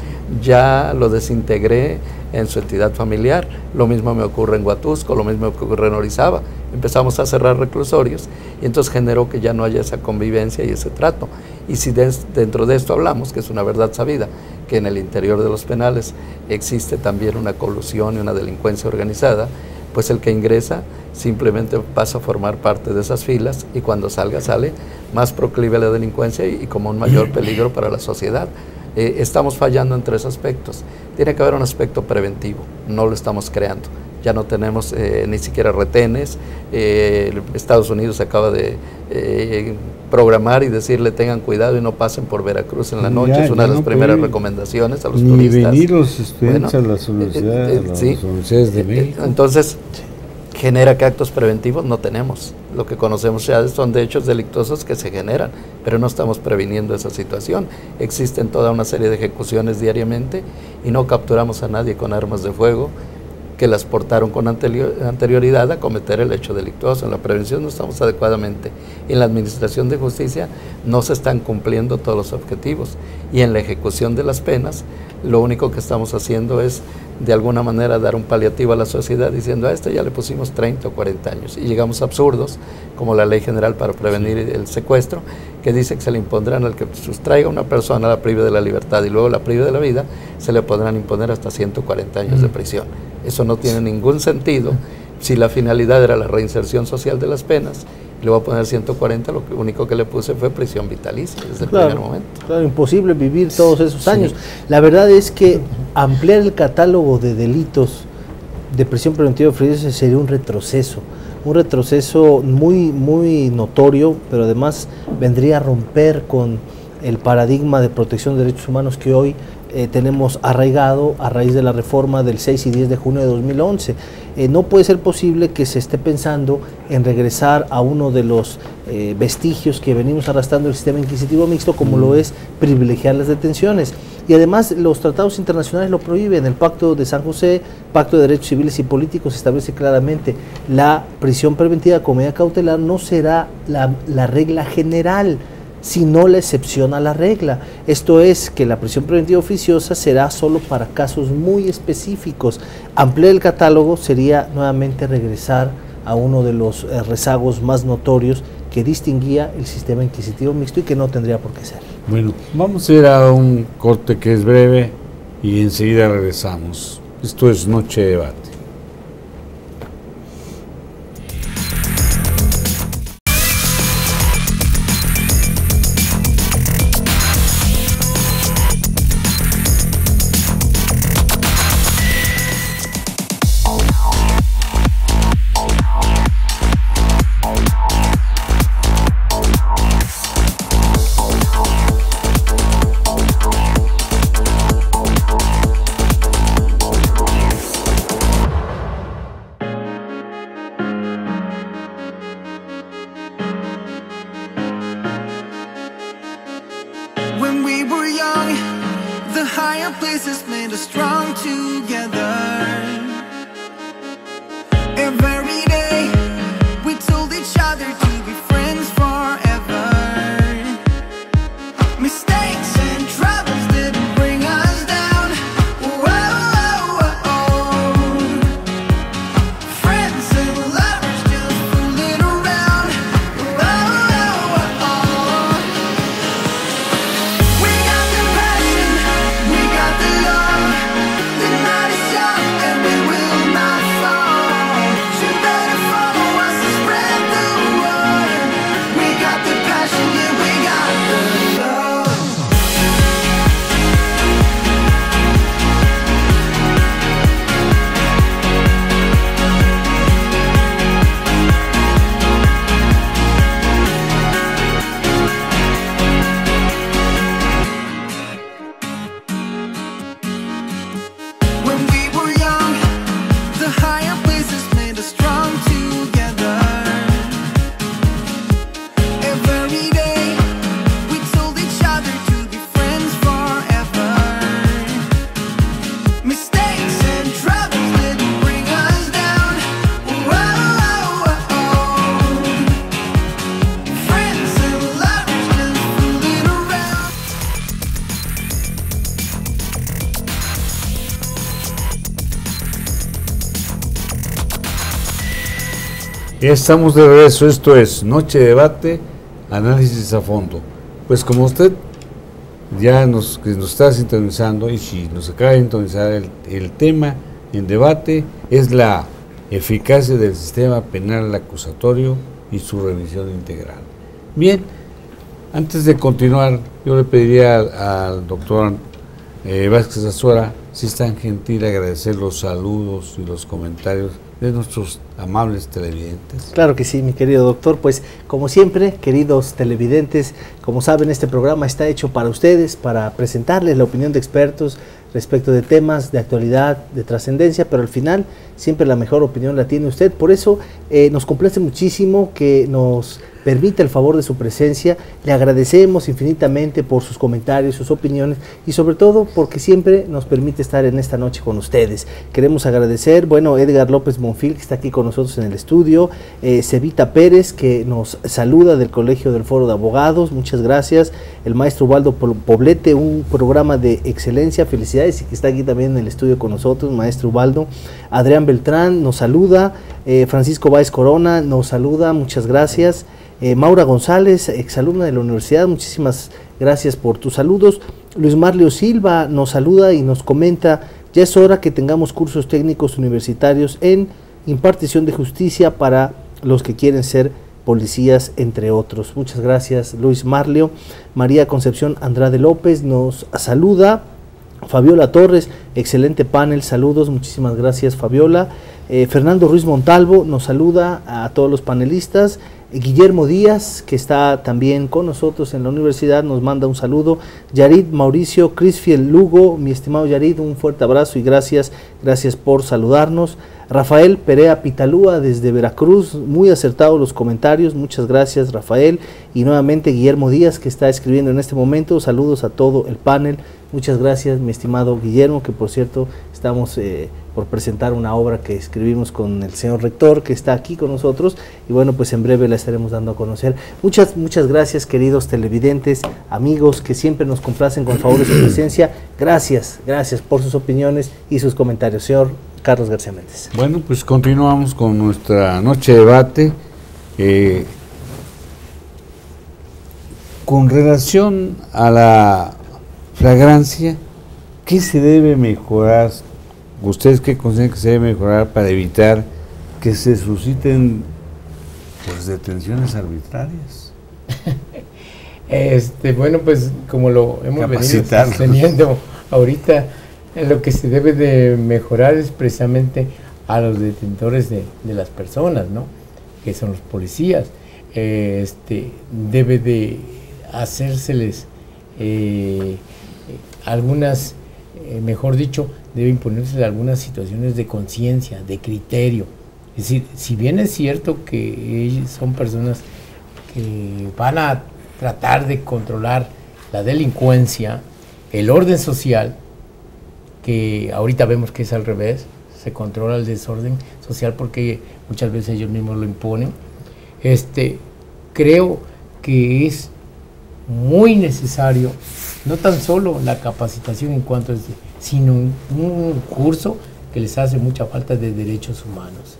Ya lo desintegré en su entidad familiar. Lo mismo me ocurre en Huatusco, lo mismo me ocurre en Orizaba. Empezamos a cerrar reclusorios y entonces generó que ya no haya esa convivencia y ese trato. Y si dentro de esto hablamos, que es una verdad sabida, que en el interior de los penales existe también una colusión y una delincuencia organizada, pues el que ingresa simplemente pasa a formar parte de esas filas y cuando salga, sale más proclive a la delincuencia y como un mayor peligro para la sociedad. Estamos fallando en 3 aspectos. Tiene que haber un aspecto preventivo, no lo estamos creando. Ya no tenemos ni siquiera retenes. Estados Unidos acaba de programar y decirle tengan cuidado y no pasen por Veracruz en la noche. Es una de las primeras recomendaciones a los turistas. Ni venir los estudiantes a las universidades de México. Entonces, genera que actos preventivos no tenemos. Lo que conocemos ya son de hechos delictuosos que se generan, pero no estamos previniendo esa situación. Existen toda una serie de ejecuciones diariamente y no capturamos a nadie con armas de fuego que las portaron con anterioridad a cometer el hecho delictuoso. En la prevención no estamos adecuadamente. En la administración de justicia no se están cumpliendo todos los objetivos. Y en la ejecución de las penas, lo único que estamos haciendo es, de alguna manera, dar un paliativo a la sociedad diciendo a este ya le pusimos 30 o 40 años. Y llegamos a absurdos, como la Ley General para Prevenir el Secuestro, que dice que se le impondrán al que sustraiga a una persona, la prive de la libertad y luego la prive de la vida, se le podrán imponer hasta 140 años de prisión. Eso no tiene ningún sentido. Si la finalidad era la reinserción social de las penas, le voy a poner 140, lo único que le puse fue prisión vitalicia desde el primer momento. Claro, imposible vivir todos esos años. La verdad es que ampliar el catálogo de delitos de prisión preventiva oficiosa sería un retroceso muy, muy notorio, pero además vendría a romper con el paradigma de protección de derechos humanos que hoy tenemos arraigado a raíz de la reforma del 6 y 10 de junio de 2011. No puede ser posible que se esté pensando en regresar a uno de los vestigios que venimos arrastrando el sistema inquisitivo mixto, como lo es privilegiar las detenciones. Y además los tratados internacionales lo prohíben. El Pacto de San José, Pacto de Derechos Civiles y Políticos, establece claramente la prisión preventiva como medida cautelar no será la regla general, sino la excepción a la regla. Esto es que la prisión preventiva oficiosa será solo para casos muy específicos. Ampliar el catálogo sería nuevamente regresar a uno de los rezagos más notorios que distinguía el sistema inquisitivo mixto y que no tendría por qué ser. Bueno, vamos a ir a un corte que es breve y enseguida regresamos. Esto es Noche de Debate. higher places made us strong together. Every day we told each other to be friends forever. Mistakes and troubles didn't bring us down. Whoa, whoa, whoa. Friends and lovers just fooling around. Whoa, whoa, whoa. We got the passion, we got the love. The night is young and we will not fall. You better follow us and spread the word. We got the passion, yeah, we got the love. When we were young, the higher places made us strong together. Every day, we told each other to be friends forever. Mistakes and troubles didn't bring us down. Whoa, whoa, whoa. Friends and lovers just fooling around. Ya estamos de regreso, esto es Noche de Debate, análisis a fondo. Pues como usted ya que nos está sintonizando, y si nos acaba de sintonizar, el tema en debate es la eficacia del sistema penal acusatorio y su revisión integral. Bien, antes de continuar, yo le pediría al doctor Vázquez Azuara, si es tan gentil, agradecer los saludos y los comentarios de nuestros amables televidentes. Claro que sí, mi querido doctor. Pues como siempre, queridos televidentes, como saben, este programa está hecho para ustedes, para presentarles la opinión de expertos respecto de temas de actualidad, de trascendencia, pero al final siempre la mejor opinión la tiene usted. Por eso nos complace muchísimo que nos permita el favor de su presencia. Le agradecemos infinitamente por sus comentarios, sus opiniones y sobre todo porque siempre nos permite estar en esta noche con ustedes. Queremos agradecer, bueno, Edgar López Monfil, que está aquí con nosotros en el estudio, Cevita Pérez, que nos saluda del Colegio del Foro de Abogados, muchas gracias, el maestro Ubaldo Poblete, un programa de excelencia, felicidades, y que está aquí también en el estudio con nosotros, maestro Ubaldo. Adrián Beltrán nos saluda, Francisco Báez Corona nos saluda, muchas gracias. Maura González, exalumna de la universidad, muchísimas gracias por tus saludos. Luis Marlio Silva nos saluda y nos comenta: ya es hora que tengamos cursos técnicos universitarios en impartición de justicia para los que quieren ser policías, entre otros. Muchas gracias, Luis Marlio. María Concepción Andrade López nos saluda. Fabiola Torres, excelente panel, saludos, muchísimas gracias, Fabiola. Fernando Ruiz Montalvo nos saluda a todos los panelistas. Guillermo Díaz, que está también con nosotros en la universidad, nos manda un saludo. Yarid Mauricio Crisfiel Lugo, mi estimado Yarid, un fuerte abrazo y gracias por saludarnos. Rafael Perea Pitalúa desde Veracruz, muy acertados los comentarios, muchas gracias, Rafael. Y nuevamente Guillermo Díaz, que está escribiendo en este momento, saludos a todo el panel, muchas gracias, mi estimado Guillermo, que por cierto estamos por presentar una obra que escribimos con el señor rector, que está aquí con nosotros, y bueno, pues en breve la estaremos dando a conocer. Muchas gracias, queridos televidentes, amigos que siempre nos complacen con el favor de su presencia. Gracias por sus opiniones y sus comentarios. Señor Carlos García Méndez. Bueno, pues continuamos con nuestra noche de debate. Con relación a la flagrancia, ¿qué se debe mejorar? ¿Ustedes qué consideran que se debe mejorar para evitar que se susciten pues detenciones arbitrarias? Bueno, pues como lo hemos venido teniendo ahorita, lo que se debe de mejorar es precisamente a los detentores de las personas, ¿no? Que son los policías. Debe de hacérseles algunas, mejor dicho, debe imponerse algunas situaciones de conciencia, de criterio. Es decir, si bien es cierto que ellos son personas que van a tratar de controlar la delincuencia, el orden social, que ahorita vemos que es al revés, se controla el desorden social porque muchas veces ellos mismos lo imponen. Creo que es muy necesario, no tan solo la capacitación en cuanto a sino un curso que les hace mucha falta de derechos humanos,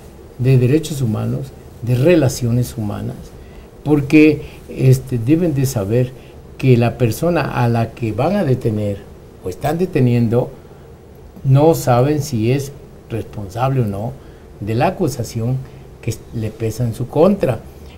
de relaciones humanas, porque deben de saber que la persona a la que van a detener o están deteniendo no saben si es responsable o no de la acusación que le pesa en su contra.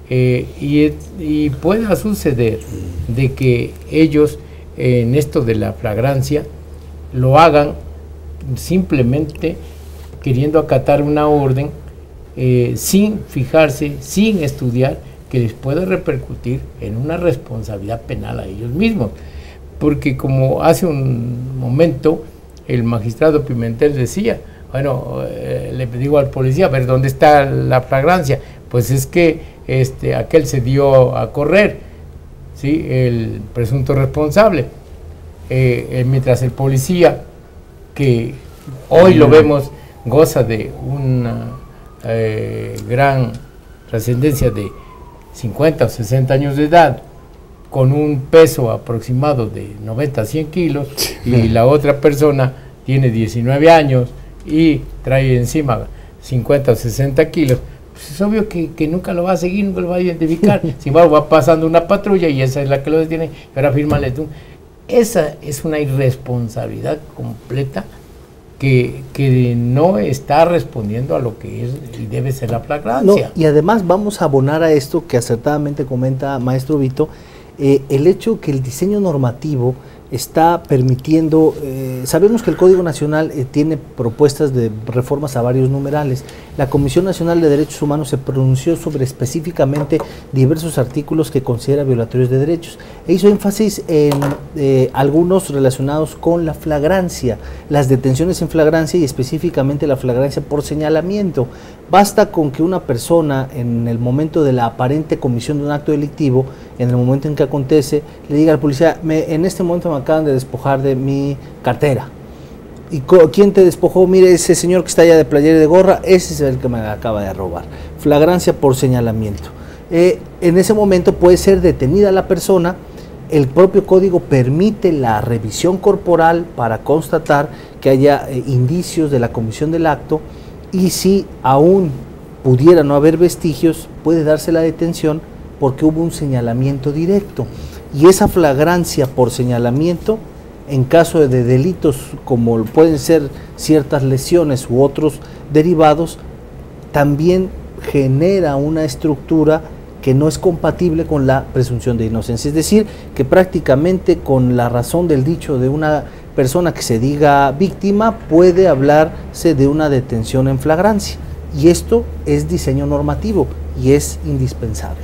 Y pueda suceder de que ellos en esto de la flagrancia lo hagan simplemente queriendo acatar una orden sin fijarse, sin estudiar, que les puede repercutir en una responsabilidad penal a ellos mismos. Porque como hace un momento el magistrado Pimentel decía, bueno, le digo al policía, a ver, ¿dónde está la flagrancia? Pues es que aquel se dio a correr, ¿sí? El presunto responsable. Mientras el policía, que hoy lo vemos, goza de una gran trascendencia de 50 o 60 años de edad, con un peso aproximado de 90 a 100 kilos, y la otra persona tiene 19 años y trae encima 50 o 60 kilos, pues es obvio que nunca lo va a seguir, nunca lo va a identificar. Sin embargo, va pasando una patrulla y esa es la que lo detiene, y ahora fírmale tú. Esa es una irresponsabilidad completa que no está respondiendo a lo que es y debe ser la flagrancia. No, y además vamos a abonar a esto que acertadamente comenta maestro Vito, el hecho que el diseño normativo está permitiendo, sabemos que el Código Nacional tiene propuestas de reformas a varios numerales. La Comisión Nacional de Derechos Humanos se pronunció sobre específicamente diversos artículos que considera violatorios de derechos e hizo énfasis en algunos relacionados con la flagrancia, las detenciones en flagrancia y específicamente la flagrancia por señalamiento. Basta con que una persona en el momento de la aparente comisión de un acto delictivo, en el momento en que acontece, le diga al policía, en este momento me acaban de despojar de mi cartera. ¿Y quién te despojó? Mire, ese señor que está allá de playera y de gorra, ese es el que me acaba de robar. Flagrancia por señalamiento. En ese momento puede ser detenida la persona. El propio código permite la revisión corporal para constatar que haya indicios de la comisión del acto, y si aún pudiera no haber vestigios, puede darse la detención porque hubo un señalamiento directo. Y esa flagrancia por señalamiento, en caso de delitos como pueden ser ciertas lesiones u otros derivados, también genera una estructura que no es compatible con la presunción de inocencia. Es decir, que prácticamente con la razón del dicho de una persona que se diga víctima, puede hablarse de una detención en flagrancia. Y esto es diseño normativo y es indispensable.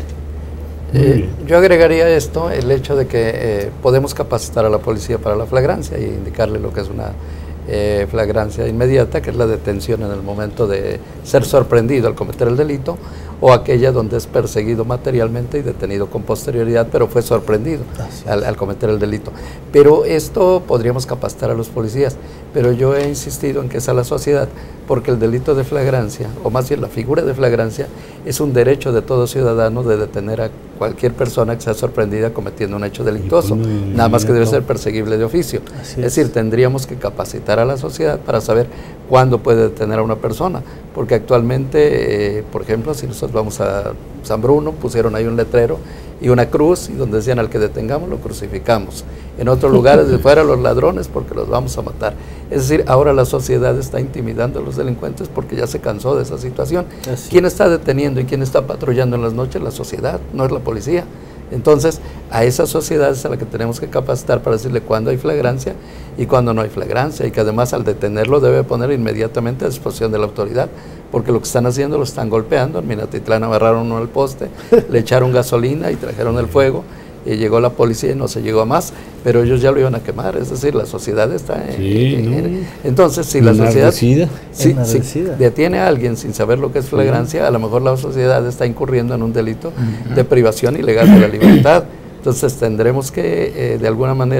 Yo agregaría esto, el hecho de que podemos capacitar a la policía para la flagrancia y indicarle lo que es una flagrancia inmediata, que es la detención en el momento de ser sorprendido al cometer el delito, o aquella donde es perseguido materialmente y detenido con posterioridad, pero fue sorprendido al cometer el delito. Pero esto podríamos capacitar a los policías, pero yo he insistido en que es a la sociedad, porque el delito de flagrancia, o más bien la figura de flagrancia, es un derecho de todo ciudadano de detener a cualquier persona que sea sorprendida cometiendo un hecho delictuoso, nada más que debe ser perseguible de oficio. Es decir, tendríamos que capacitar a la sociedad para saber cuándo puede detener a una persona, porque actualmente, por ejemplo, si nosotros vamos a San Bruno, pusieron ahí un letrero y una cruz, y donde decían al que detengamos lo crucificamos. En otros lugares de fuera los ladrones porque los vamos a matar. Es decir, ahora la sociedad está intimidando a los delincuentes porque ya se cansó de esa situación. ¿Quién está deteniendo y quién está patrullando en las noches? La sociedad, no es la policía. Entonces, a esa sociedad es a la que tenemos que capacitar para decirle cuándo hay flagrancia y cuándo no hay flagrancia, y que además al detenerlo debe poner inmediatamente a disposición de la autoridad, porque lo que están haciendo lo están golpeando. En Minatitlán agarraron uno al poste, le echaron gasolina y trajeron el fuego, y llegó la policía y no se llegó a más, pero ellos ya lo iban a quemar. Es decir, la sociedad está entonces, si la sociedad si detiene a alguien sin saber lo que es flagrancia, a lo mejor la sociedad está incurriendo en un delito de privación ilegal de la libertad. Entonces tendremos que de alguna manera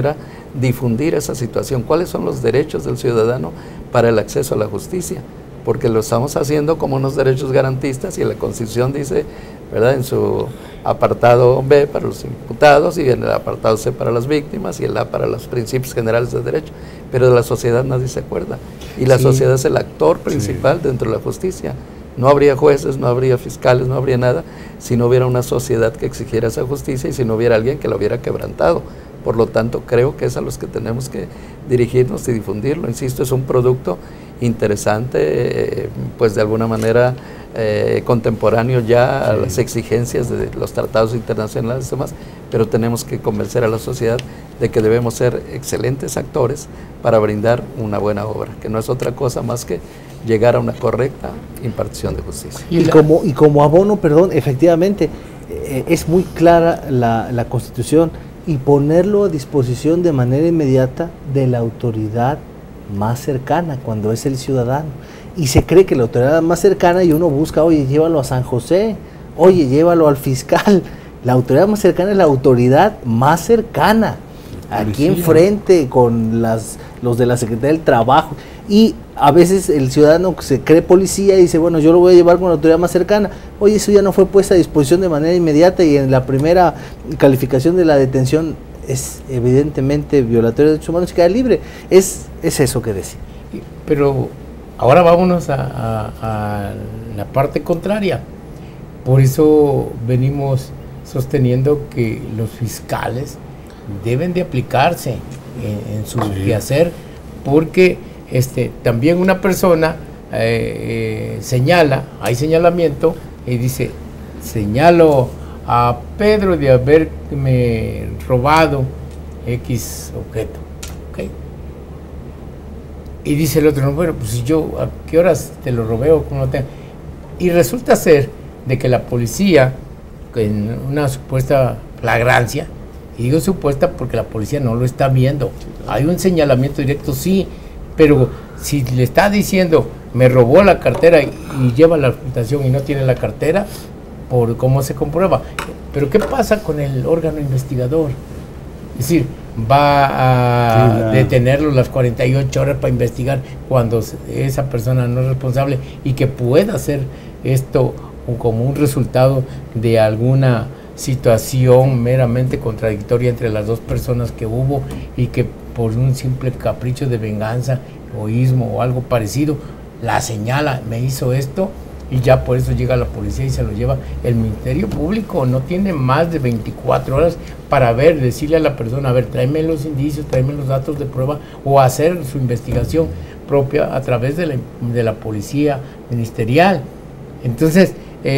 difundir esa situación. ¿Cuáles son los derechos del ciudadano para el acceso a la justicia? Porque lo estamos haciendo como unos derechos garantistas y la Constitución dice, ¿verdad?, en su apartado B para los imputados y en el apartado C para las víctimas y el A para los principios generales de derecho, pero de la sociedad nadie se acuerda y la sociedad es el actor principal dentro de la justicia. No habría jueces, no habría fiscales, no habría nada si no hubiera una sociedad que exigiera esa justicia y si no hubiera alguien que la hubiera quebrantado. Por lo tanto, creo que es a los que tenemos que dirigirnos y difundirlo. Insisto, es un producto interesante, pues de alguna manera contemporáneo ya a las exigencias de los tratados internacionales y demás, pero tenemos que convencer a la sociedad de que debemos ser excelentes actores para brindar una buena obra, que no es otra cosa más que llegar a una correcta impartición de justicia. Y como abono, perdón, efectivamente, es muy clara la Constitución y ponerlo a disposición de manera inmediata de la autoridad más cercana, cuando es el ciudadano. Y se cree que la autoridad más cercana, y uno busca, oye, llévalo a San José, oye, llévalo al fiscal. La autoridad más cercana es la autoridad más cercana, aquí enfrente, con los de la Secretaría del Trabajo. Y a veces el ciudadano se cree policía y dice, bueno, yo lo voy a llevar con la autoridad más cercana. Oye, eso ya no fue puesta a disposición de manera inmediata y en la primera calificación de la detención es evidentemente violatorio de derechos humanos y queda libre. Es eso que decía. Pero ahora vámonos a la parte contraria. Por eso venimos sosteniendo que los fiscales deben de aplicarse en su quehacer, porque también una persona señala, hay señalamiento y dice, señalo a Pedro de haberme robado X objeto, ¿okay? Y dice el otro, no, bueno, pues yo, ¿a qué horas te lo robé o cómo lo tengo? Y resulta ser de que la policía, en una supuesta flagrancia, y digo supuesta porque la policía no lo está viendo, hay un señalamiento directo, sí, pero si le está diciendo, me robó la cartera y lleva la apuntación y no tiene la cartera, por cómo se comprueba. Pero ¿qué pasa con el órgano investigador? Es decir, va a detenerlo las 48 horas para investigar cuando esa persona no es responsable y que pueda hacer esto como un resultado de alguna situación meramente contradictoria entre las dos personas que hubo y que por un simple capricho de venganza, egoísmo o algo parecido, la señala, me hizo esto, y ya por eso llega la policía y se lo lleva. El Ministerio Público no tiene más de 24 horas para decirle a la persona, a ver, tráeme los indicios, tráeme los datos de prueba, o hacer su investigación propia a través de la policía ministerial. Entonces,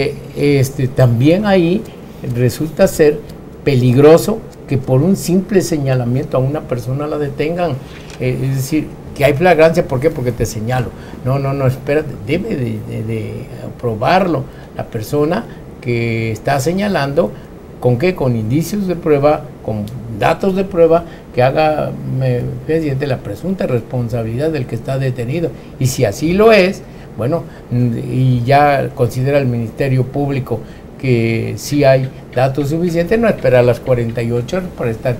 también ahí resulta ser peligroso que por un simple señalamiento a una persona la detengan. Es decir, que hay flagrancia, ¿por qué? Porque te señalo. No, espérate, debe de probarlo la persona que está señalando. ¿Con qué? Con indicios de prueba, con datos de prueba, que haga pendiente la presunta responsabilidad del que está detenido. Y si así lo es, bueno, y ya considera el Ministerio Público que sí hay datos suficientes, no esperar las 48 horas para estar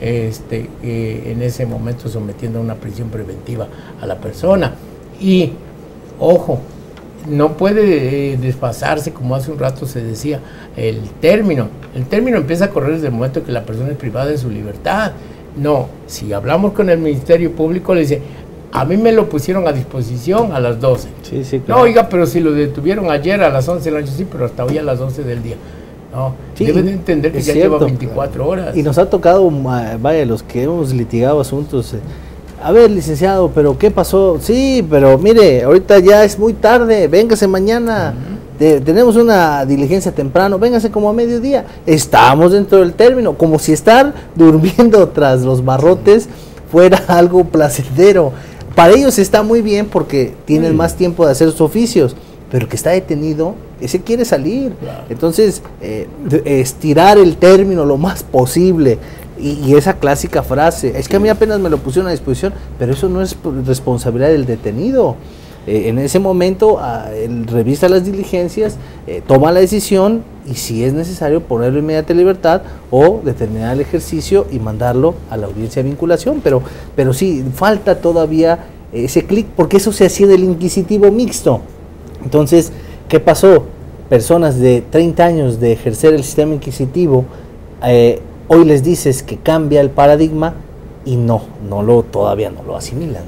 en ese momento sometiendo a una prisión preventiva a la persona. Y, ojo, no puede desfasarse, como hace un rato se decía, el término. El término empieza a correr desde el momento que la persona es privada de su libertad. No, si hablamos con el Ministerio Público, le dice, a mí me lo pusieron a disposición a las 12. Sí, claro. No, oiga, pero si lo detuvieron ayer a las 11 de la noche, sí, pero hasta hoy a las 12 del día. No, sí, deben de entender que ya lleva 24 horas. Y nos ha tocado, vaya, los que hemos litigado asuntos, a ver, licenciado, pero ¿qué pasó? Sí, pero mire, ahorita ya es muy tarde, véngase mañana. Tenemos una diligencia temprano, véngase como a mediodía. Estamos dentro del término, como si estar durmiendo tras los barrotes fuera algo placentero. Para ellos está muy bien porque tienen más tiempo de hacer sus oficios, pero que está detenido, ese quiere salir. Claro. Entonces, estirar el término lo más posible. Y esa clásica frase, es que a mí apenas me lo pusieron a disposición, pero eso no es responsabilidad del detenido. en ese momento él revisa las diligencias, toma la decisión y si es necesario ponerlo en inmediata libertad o determinar el ejercicio y mandarlo a la audiencia de vinculación, pero sí, falta todavía ese clic, porque eso se hacía del inquisitivo mixto. Entonces, ¿qué pasó? Personas de 30 años de ejercer el sistema inquisitivo, hoy les dices que cambia el paradigma y todavía no lo asimilan,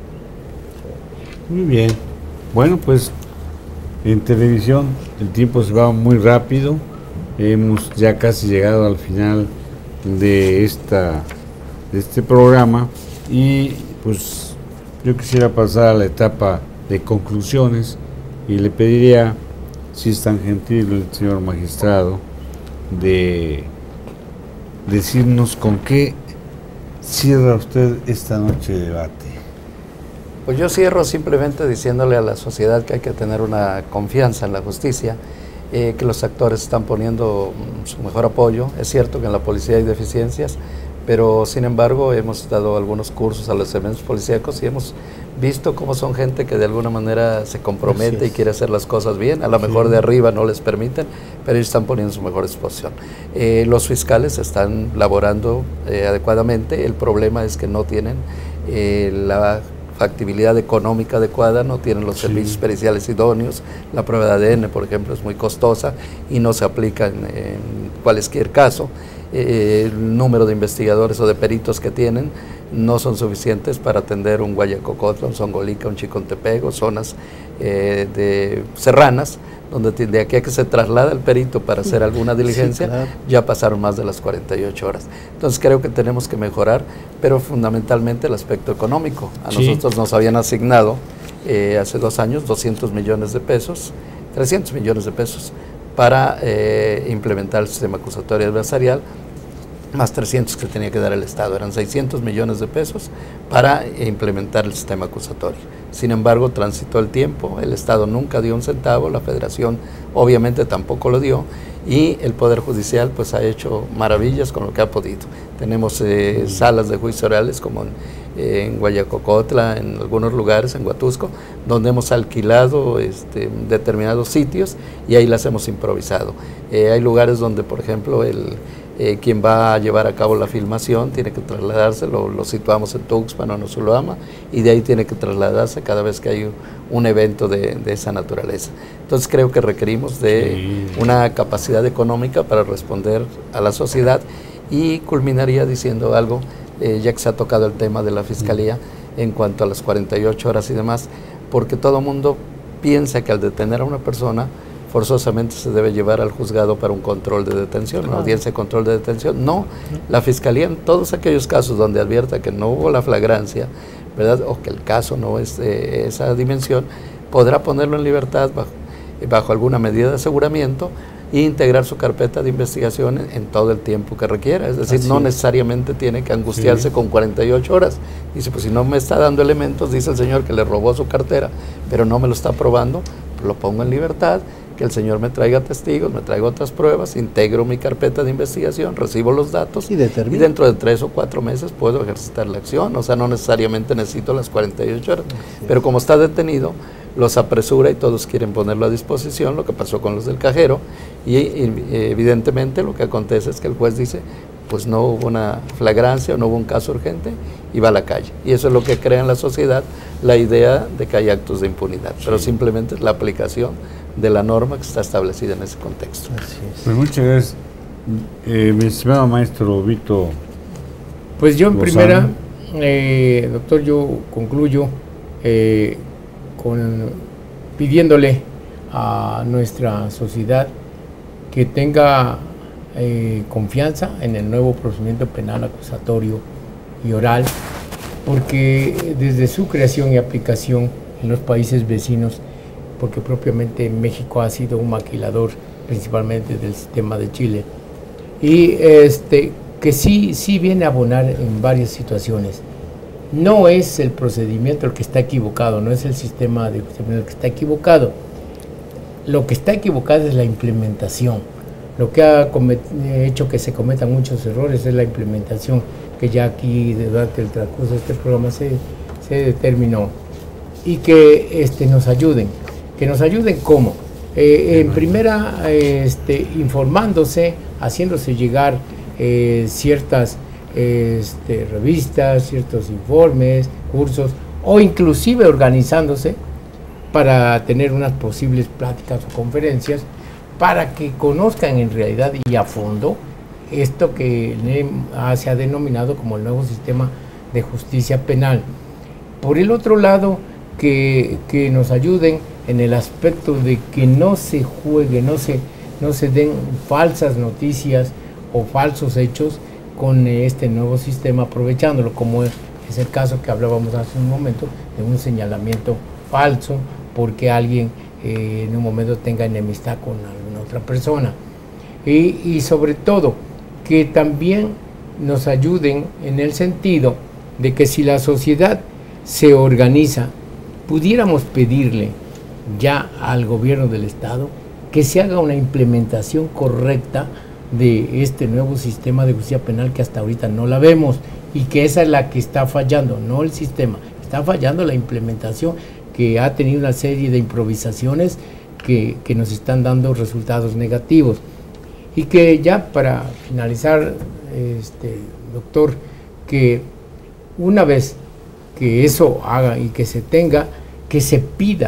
¿no? Muy bien. Bueno, pues en televisión el tiempo se va muy rápido. Hemos ya casi llegado al final de este programa y pues yo quisiera pasar a la etapa de conclusiones y le pediría, si es tan gentil el señor magistrado, de decirnos con qué cierra usted esta noche de debate. Pues yo cierro simplemente diciéndole a la sociedad que hay que tener una confianza en la justicia, que los actores están poniendo su mejor apoyo. Es cierto que en la policía hay deficiencias, pero sin embargo hemos dado algunos cursos a los elementos policíacos y hemos visto cómo son gente que de alguna manera se compromete y quiere hacer las cosas bien. A lo mejor de arriba no les permiten, pero ellos están poniendo su mejor exposición. Los fiscales están laborando adecuadamente. El problema es que no tienen la factibilidad económica adecuada, no tienen los servicios periciales idóneos. La prueba de ADN, por ejemplo, es muy costosa y no se aplica en cualquier caso. El número de investigadores o de peritos que tienen no son suficientes para atender un Guayacocotla, un Zongolica, un Chicontepec o zonas de serranas, donde de aquí a que se traslada el perito para hacer alguna diligencia, claro, ya pasaron más de las 48 horas. Entonces creo que tenemos que mejorar, pero fundamentalmente el aspecto económico. A nosotros nos habían asignado hace 2 años 200 millones de pesos, 300 millones de pesos para implementar el sistema acusatorio adversarial, más 300 que tenía que dar el Estado. Eran 600 millones de pesos para implementar el sistema acusatorio. Sin embargo, transitó el tiempo, el Estado nunca dio un centavo, la Federación obviamente tampoco lo dio, y el Poder Judicial pues ha hecho maravillas con lo que ha podido. Tenemos salas de juicios orales como en Guayacocotla, en algunos lugares, en Huatusco, donde hemos alquilado determinados sitios y ahí las hemos improvisado. Hay lugares donde, por ejemplo, quien va a llevar a cabo la filmación tiene que trasladarse, lo situamos en Tuxpan o en Osulama, y de ahí tiene que trasladarse cada vez que hay un evento de esa naturaleza. Entonces creo que requerimos de una capacidad económica para responder a la sociedad, y culminaría diciendo algo, ya que se ha tocado el tema de la Fiscalía en cuanto a las 48 horas y demás, porque todo mundo piensa que al detener a una persona forzosamente se debe llevar al juzgado para un control de detención, una audiencia de control de detención. No, la Fiscalía en todos aquellos casos donde advierta que no hubo la flagrancia, ¿verdad?, o que el caso no es de esa dimensión, podrá ponerlo en libertad bajo alguna medida de aseguramiento e integrar su carpeta de investigación en todo el tiempo que requiera. Es decir, no necesariamente tiene que angustiarse con 48 horas. Dice, pues si no me está dando elementos, dice el señor que le robó su cartera, pero no me lo está probando, pues lo pongo en libertad, que el señor me traiga testigos, me traiga otras pruebas, integro mi carpeta de investigación, recibo los datos y dentro de 3 o 4 meses puedo ejercitar la acción. O sea, no necesariamente necesito las 48 horas, pero como está detenido, los apresura y todos quieren ponerlo a disposición, lo que pasó con los del cajero, y evidentemente lo que acontece es que el juez dice, pues no hubo una flagrancia o no hubo un caso urgente, y va a la calle. Y eso es lo que crea en la sociedad la idea de que hay actos de impunidad, pero simplemente es la aplicación de la norma que está establecida en ese contexto. Así es. Pues muchas gracias, mi estimado maestro Vito. Pues yo en Lozano. primera, doctor, yo concluyo pidiéndole a nuestra sociedad que tenga confianza en el nuevo procedimiento penal acusatorio y oral, porque desde su creación y aplicación en los países vecinos, porque propiamente México ha sido un maquilador principalmente del sistema de Chile, y que sí viene a abonar en varias situaciones. No es el procedimiento el que está equivocado, no es el sistema de el que está equivocado. Lo que está equivocado es la implementación. Lo que ha hecho que se cometan muchos errores es la implementación, que ya aquí durante el transcurso de este programa se determinó. y que nos ayuden. ¿Que nos ayuden cómo? En primera, informándose, haciéndose llegar ciertas revistas, ciertos informes, cursos, o inclusive organizándose para tener unas posibles pláticas o conferencias para que conozcan en realidad y a fondo esto que se ha denominado como el nuevo sistema de justicia penal. Por el otro lado, que nos ayuden en el aspecto de que no se juegue, no se den falsas noticias o falsos hechos con este nuevo sistema, aprovechándolo, como es el caso que hablábamos hace un momento, de un señalamiento falso porque alguien en un momento tenga enemistad con alguna otra persona. Y sobre todo, que también nos ayuden en el sentido de que si la sociedad se organiza, pudiéramos pedirle ya al gobierno del Estado que se haga una implementación correcta de este nuevo sistema de justicia penal, que hasta ahorita no la vemos, y que esa es la que está fallando, no el sistema, está fallando la implementación, que ha tenido una serie de improvisaciones que nos están dando resultados negativos. Y que ya para finalizar, doctor, que una vez que eso haga y que se tenga, que se pida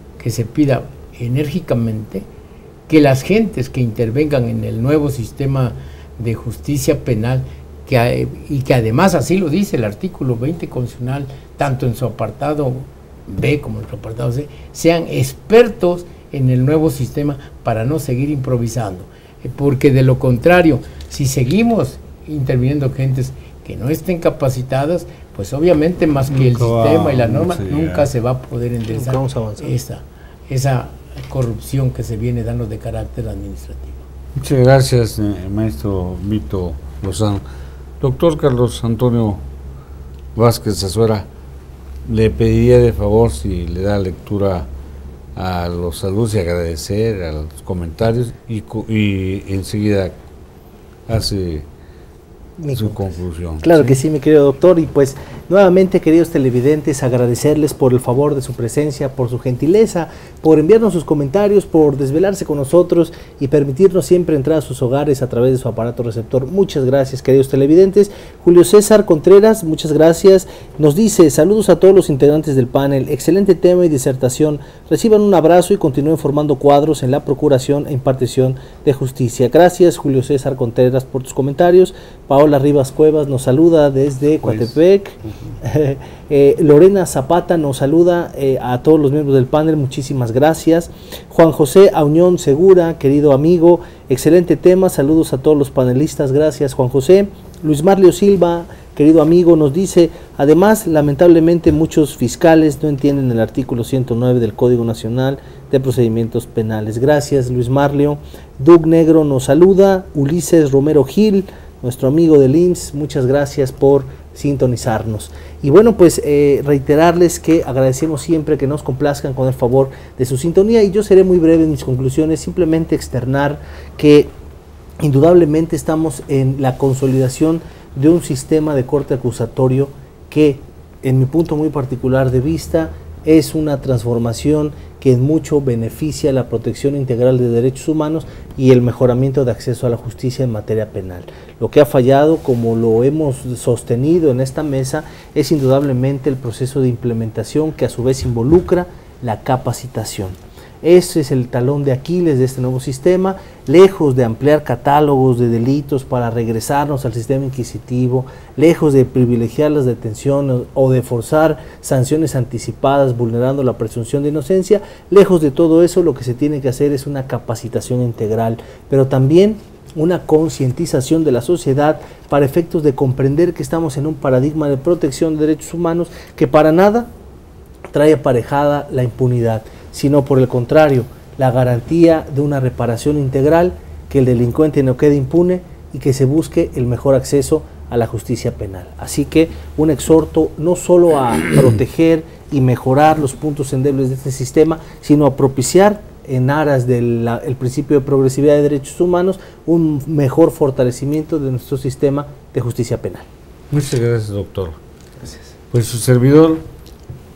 enérgicamente que las gentes que intervengan en el nuevo sistema de justicia penal, y que además así lo dice el artículo 20 constitucional, tanto en su apartado B como en su apartado C, sean expertos en el nuevo sistema para no seguir improvisando. Porque de lo contrario, si seguimos interviniendo gentes que no estén capacitadas, pues obviamente más que el sistema y la norma, nunca se va a poder enderezar esa corrupción que se viene dando de carácter administrativo. Muchas gracias, maestro Vito Lozano. Doctor Carlos Antonio Vázquez Azuera, le pediría de favor si le da lectura a los saludos y agradecer a los comentarios y enseguida hace su conclusión. Claro que sí, mi querido doctor, y pues nuevamente, queridos televidentes, agradecerles por el favor de su presencia, por su gentileza, por enviarnos sus comentarios, por desvelarse con nosotros y permitirnos siempre entrar a sus hogares a través de su aparato receptor. Muchas gracias, queridos televidentes. Julio César Contreras, muchas gracias. Nos dice: saludos a todos los integrantes del panel, excelente tema y disertación, reciban un abrazo y continúen formando cuadros en la procuración e impartición de justicia. Gracias, Julio César Contreras, por tus comentarios. Paola Rivas Cuevas nos saluda desde Coatepec. Lorena Zapata nos saluda a todos los miembros del panel, muchísimas gracias. Juan José Auñón Segura, querido amigo, excelente tema, saludos a todos los panelistas, gracias Juan José. Luis Marlio Silva, querido amigo, nos dice: además, lamentablemente muchos fiscales no entienden el artículo 109 del Código Nacional de Procedimientos Penales. Gracias, Luis Marlio. Doug Negro nos saluda. Ulises Romero Gil, nuestro amigo del IMSS, muchas gracias por sintonizarnos. Y bueno, pues reiterarles que agradecemos siempre que nos complazcan con el favor de su sintonía, y yo seré muy breve en mis conclusiones, simplemente externar que indudablemente estamos en la consolidación de un sistema de corte acusatorio que, en mi punto muy particular de vista, es una transformación que en mucho beneficia la protección integral de derechos humanos y el mejoramiento de acceso a la justicia en materia penal. Lo que ha fallado, como lo hemos sostenido en esta mesa, es indudablemente el proceso de implementación, que a su vez involucra la capacitación. Ese es el talón de Aquiles de este nuevo sistema. Lejos de ampliar catálogos de delitos para regresarnos al sistema inquisitivo, lejos de privilegiar las detenciones o de forzar sanciones anticipadas vulnerando la presunción de inocencia, lejos de todo eso, lo que se tiene que hacer es una capacitación integral, pero también una concientización de la sociedad para efectos de comprender que estamos en un paradigma de protección de derechos humanos que para nada trae aparejada la impunidad, sino por el contrario, la garantía de una reparación integral, que el delincuente no quede impune y que se busque el mejor acceso a la justicia penal. Así que un exhorto no solo a proteger y mejorar los puntos endebles de este sistema, sino a propiciar, en aras del principio de progresividad de derechos humanos, un mejor fortalecimiento de nuestro sistema de justicia penal. Muchas gracias, doctor. Gracias. Pues su servidor,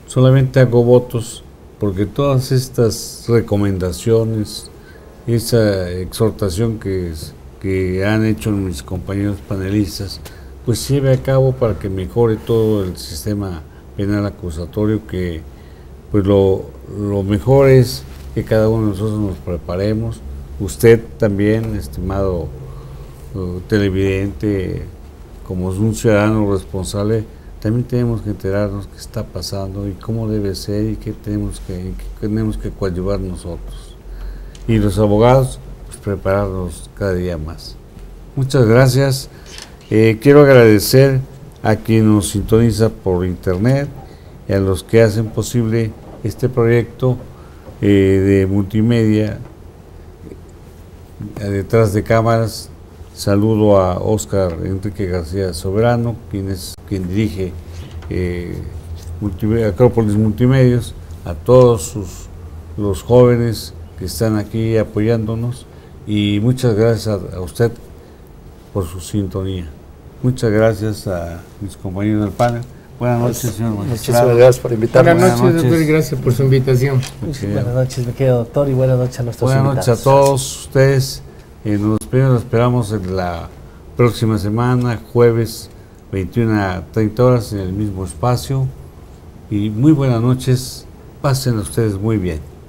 solamente hago votos porque todas estas recomendaciones, esa exhortación que han hecho mis compañeros panelistas, pues se lleve a cabo para que mejore todo el sistema penal acusatorio, que pues lo mejor es que cada uno de nosotros nos preparemos. Usted también, estimado televidente, como un ciudadano responsable, también tenemos que enterarnos qué está pasando y cómo debe ser y qué tenemos que coadyuvar nosotros. Y los abogados, pues prepararnos cada día más. Muchas gracias. Quiero agradecer a quien nos sintoniza por internet y a los que hacen posible este proyecto de multimedia detrás de cámaras. Saludo a Óscar Enrique García Soberano, quien dirige Acrópolis Multimedios, a todos los jóvenes que están aquí apoyándonos, y muchas gracias a usted por su sintonía. Muchas gracias a mis compañeros del panel. Buenas noches, señor magistrado. Muchísimas gracias por invitarme. Buenas noches, doctor, y gracias por su invitación. Buenas noches, mi querido doctor, y buenas noches a nuestros Buenas invitados. noches a todos ustedes. Nos esperamos en la próxima semana, jueves, 21 a 30 horas, en el mismo espacio. Y muy buenas noches. Pasen ustedes muy bien.